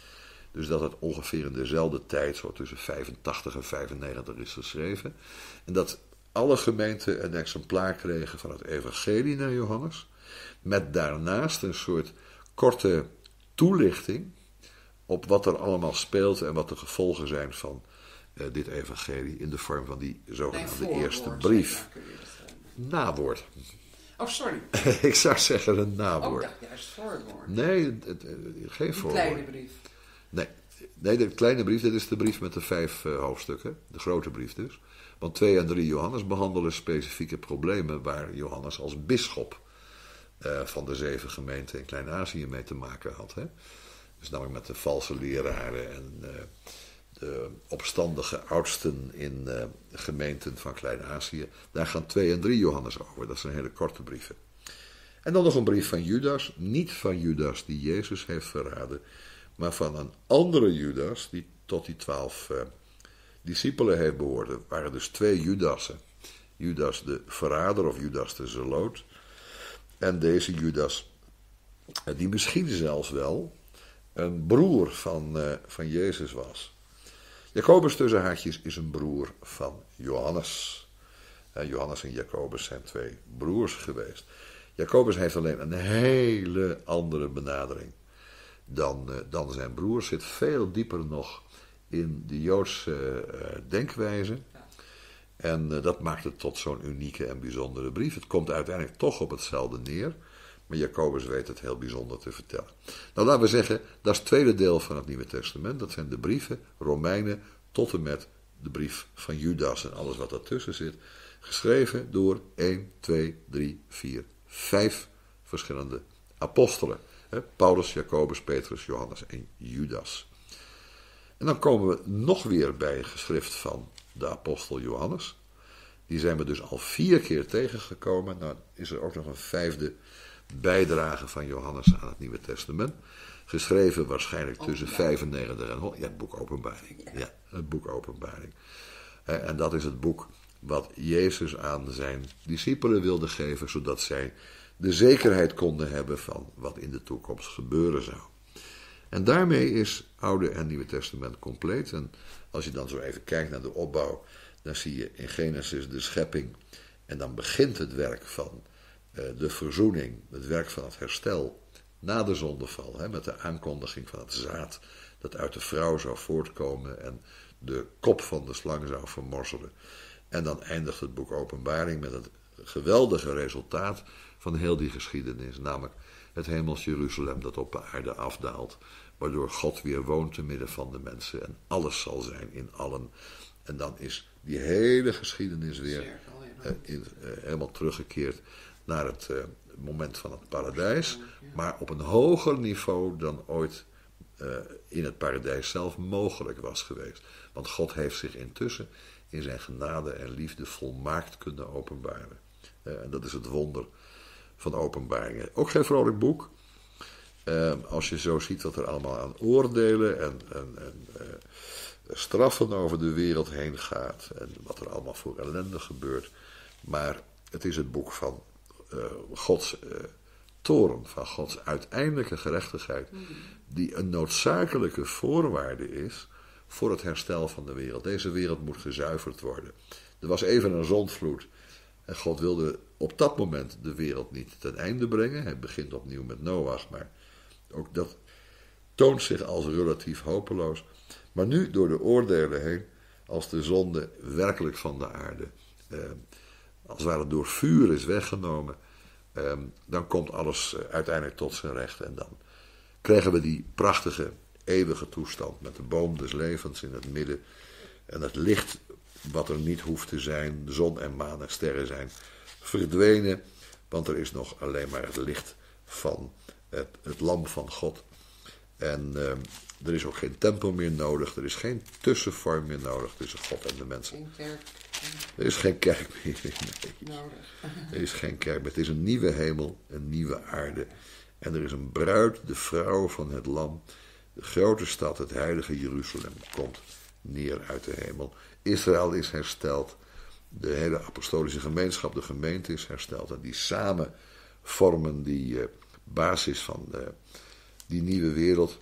Dus dat het ongeveer in dezelfde tijd, zo tussen vijfentachtig en vijfennegentig is geschreven. En dat alle gemeenten een exemplaar kregen van het evangelie naar Johannes, met daarnaast een soort korte toelichting op wat er allemaal speelt en wat de gevolgen zijn van Uh, dit evangelie in de vorm van die zogenaamde nee, eerste brief. Nawoord. Oh, sorry. Ik zou zeggen een nawoord. Oh, ja, juist voorwoord. Nee, het, het, het, geen voorwoord. De kleine brief. Nee, nee, de kleine brief, dit is de brief met de vijf uh, hoofdstukken. De grote brief dus. Want twee en drie Johannes behandelen specifieke problemen waar Johannes als bisschop uh, van de zeven gemeenten in Klein-Azië mee te maken had. Hè? Dus namelijk met de valse leraren en Uh, de opstandige oudsten in uh, gemeenten van Klein-Azië. Daar gaan twee en drie Johannes over. Dat zijn hele korte brieven. En dan nog een brief van Judas. Niet van Judas die Jezus heeft verraden, maar van een andere Judas die tot die twaalf uh, discipelen heeft behoord. Er waren dus twee Judassen. Judas de verrader of Judas de zeloot. En deze Judas, uh, die misschien zelfs wel een broer van, uh, van Jezus was. Jacobus tussen haakjes is een broer van Johannes. Uh, Johannes en Jacobus zijn twee broers geweest. Jacobus heeft alleen een hele andere benadering dan, uh, dan zijn broer. Zit veel dieper nog in de Joodse uh, denkwijze. En uh, dat maakt het tot zo'n unieke en bijzondere brief. Het komt uiteindelijk toch op hetzelfde neer. Maar Jacobus weet het heel bijzonder te vertellen. Nou, laten we zeggen, dat is het tweede deel van het Nieuwe Testament. Dat zijn de brieven, Romeinen, tot en met de brief van Judas en alles wat daartussen zit. Geschreven door één, twee, drie, vier, vijf verschillende apostelen. Paulus, Jacobus, Petrus, Johannes en Judas. En dan komen we nog weer bij een geschrift van de apostel Johannes. Die zijn we dus al vier keer tegengekomen. Nou is er ook nog een vijfde bijdrage van Johannes aan het Nieuwe Testament. Geschreven waarschijnlijk tussen vijfennegentig en honderd. Ja, het boek Openbaring. Ja, het boek Openbaring. En dat is het boek wat Jezus aan zijn discipelen wilde geven, zodat zij de zekerheid konden hebben van wat in de toekomst gebeuren zou. En daarmee is Oude en Nieuwe Testament compleet. En als je dan zo even kijkt naar de opbouw, dan zie je in Genesis de schepping. En dan begint het werk van uh, de verzoening, het werk van het herstel na de zondeval. Hè, met de aankondiging van het zaad dat uit de vrouw zou voortkomen en de kop van de slang zou vermorzelen. En dan eindigt het boek Openbaring met het geweldige resultaat van heel die geschiedenis. Namelijk het hemels Jeruzalem dat op de aarde afdaalt. Waardoor God weer woont te midden van de mensen. En alles zal zijn in allen. En dan is die hele geschiedenis weer uh, in, uh, helemaal teruggekeerd naar het uh, moment van het paradijs. Maar op een hoger niveau dan ooit uh, in het paradijs zelf mogelijk was geweest. Want God heeft zich intussen in zijn genade en liefde volmaakt kunnen openbaren. Uh, en dat is het wonder van Openbaringen. Ook geen vrolijk boek. Uh, als je zo ziet wat er allemaal aan oordelen en, en, en uh, straffen over de wereld heen gaat. En wat er allemaal voor ellende gebeurt. Maar het is het boek van uh, Gods uh, toorn, van Gods uiteindelijke gerechtigheid. Die een noodzakelijke voorwaarde is voor het herstel van de wereld. Deze wereld moet gezuiverd worden. Er was even een zondvloed. En God wilde op dat moment de wereld niet ten einde brengen. Hij begint opnieuw met Noach, maar ook dat toont zich als relatief hopeloos. Maar nu door de oordelen heen, als de zonde werkelijk van de aarde, eh, als het ware door vuur is weggenomen, eh, dan komt alles uiteindelijk tot zijn recht. En dan krijgen we die prachtige, eeuwige toestand met de boom des levens in het midden. En het licht wat er niet hoeft te zijn, de zon en maan en sterren zijn verdwenen, want er is nog alleen maar het licht van het, het lam van God. En uh, er is ook geen tempel meer nodig, er is geen tussenvorm meer nodig tussen God en de mensen. Geen kerk. Er is geen kerk meer nee. nodig. Er is geen kerk meer, het is een nieuwe hemel, een nieuwe aarde. En er is een bruid, de vrouw van het lam. De grote stad, het heilige Jeruzalem, komt neer uit de hemel. Israël is hersteld. De hele apostolische gemeenschap, de gemeente is hersteld. En die samen vormen die uh, basis van uh, die nieuwe wereld.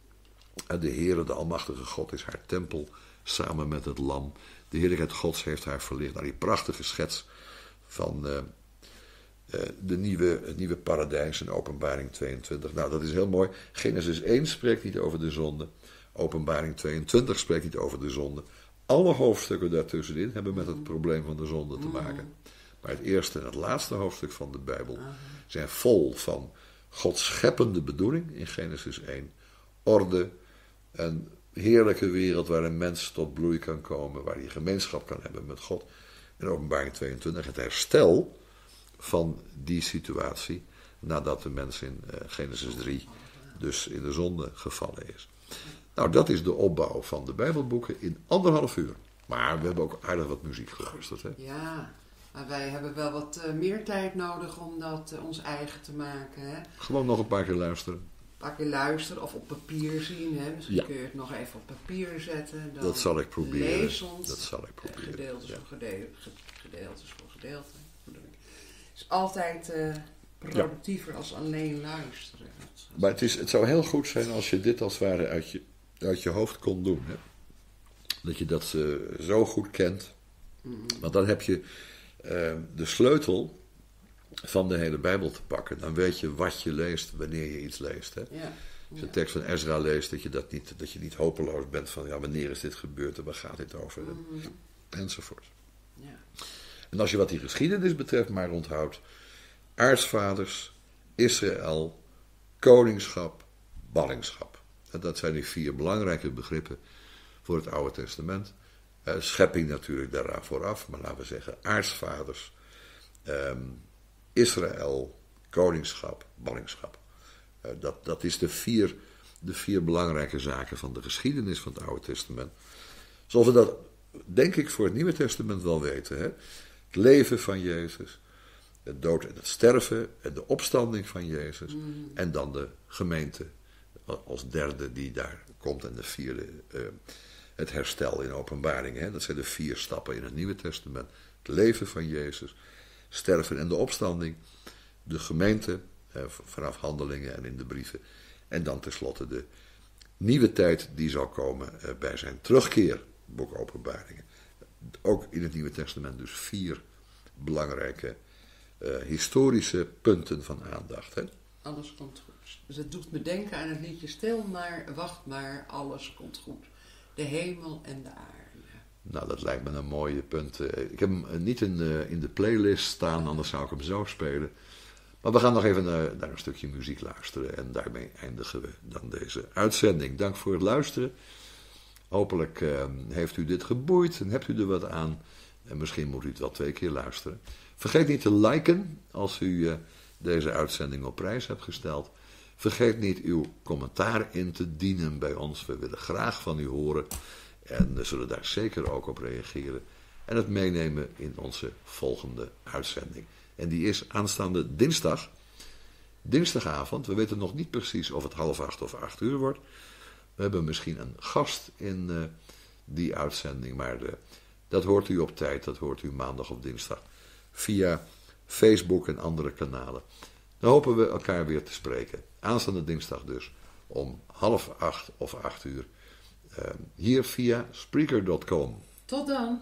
En de Heere, de Almachtige God, is haar tempel samen met het lam. De heerlijkheid Gods heeft haar verlicht. Nou, die prachtige schets van uh, uh, de nieuwe, het nieuwe paradijs in Openbaring tweeëntwintig. Nou, dat is heel mooi. Genesis één spreekt niet over de zonde. Openbaring tweeëntwintig spreekt niet over de zonde. Alle hoofdstukken daartussenin hebben met het probleem van de zonde te maken. Maar het eerste en het laatste hoofdstuk van de Bijbel zijn vol van Gods scheppende bedoeling in Genesis één. Orde, een heerlijke wereld waar een mens tot bloei kan komen, waar hij gemeenschap kan hebben met God. En Openbaring tweeëntwintig, het herstel van die situatie nadat de mens in uh, Genesis drie dus in de zonde gevallen is. Nou, dat is de opbouw van de Bijbelboeken in anderhalf uur. Maar we hebben ook aardig wat muziek geluisterd, hè? Ja, maar wij hebben wel wat uh, meer tijd nodig om dat uh, ons eigen te maken, hè? Gewoon nog een paar keer luisteren. Een paar keer luisteren of op papier zien, hè? Misschien Ja. kun je het nog even op papier zetten. Dan Dat zal ik proberen. Lees ons. Dat zal ik proberen. Gedeeltes Ja. voor gedeelte, gedeeltes voor gedeelte. Het is altijd uh, productiever als alleen luisteren. Maar het, is, het zou heel goed zijn als je dit als het ware uit je, uit je hoofd kon doen. Hè? Dat je dat uh, zo goed kent. Mm. Want dan heb je uh, de sleutel van de hele Bijbel te pakken. Dan weet je wat je leest wanneer je iets leest. Hè? Ja. Als je de tekst van Ezra leest, dat je, dat, niet, dat je niet hopeloos bent van ja, wanneer is dit gebeurd en waar gaat dit over en, Mm. enzovoort. Ja. En als je wat die geschiedenis betreft maar onthoudt, aartsvaders Israël, koningschap, ballingschap. En dat zijn die vier belangrijke begrippen voor het Oude Testament. Uh, schepping natuurlijk daaraan vooraf, maar laten we zeggen aartsvaders, um, Israël, koningschap, ballingschap. Uh, dat, dat is de vier, de vier belangrijke zaken van de geschiedenis van het Oude Testament. Zoals we dat, denk ik, voor het Nieuwe Testament wel weten. Hè? Het leven van Jezus, het dood en het sterven en de opstanding van Jezus. Mm. En dan de gemeente als derde die daar komt en de vierde, uh, het herstel in openbaring. Hè? Dat zijn de vier stappen in het Nieuwe Testament. Het leven van Jezus, sterven en de opstanding, de gemeente uh, vanaf handelingen en in de brieven. En dan tenslotte de nieuwe tijd die zal komen uh, bij zijn terugkeer, boek Openbaringen. Ook in het Nieuwe Testament dus vier belangrijke uh, historische punten van aandacht. Hè? Alles komt goed. Dus het doet me denken aan het liedje Stil maar, wacht maar, alles komt goed. De hemel en de aarde. Nou, dat lijkt me een mooie punt. Ik heb hem niet in de, in de playlist staan, anders zou ik hem zo spelen. Maar we gaan nog even naar, naar een stukje muziek luisteren. En daarmee eindigen we dan deze uitzending. Dank voor het luisteren. Hopelijk uh, heeft u dit geboeid en hebt u er wat aan. En misschien moet u het wel twee keer luisteren. Vergeet niet te liken als u uh, deze uitzending op prijs hebt gesteld. Vergeet niet uw commentaar in te dienen bij ons. We willen graag van u horen. En we zullen daar zeker ook op reageren. En het meenemen in onze volgende uitzending. En die is aanstaande dinsdag. Dinsdagavond. We weten nog niet precies of het half acht of acht uur wordt. We hebben misschien een gast in uh, die uitzending. Maar de, dat hoort u op tijd. Dat hoort u maandag of dinsdag. Via Facebook en andere kanalen. Dan hopen we elkaar weer te spreken. Aanstaande dinsdag dus. Om half acht of acht uur. Uh, hier via Spreaker punt com. Tot dan.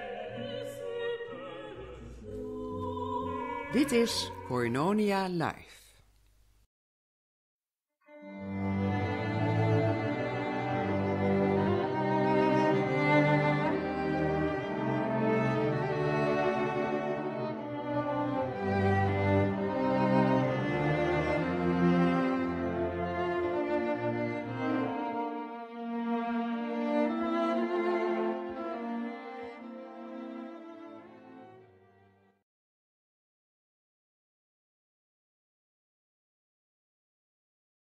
Dit is Koinonia Live.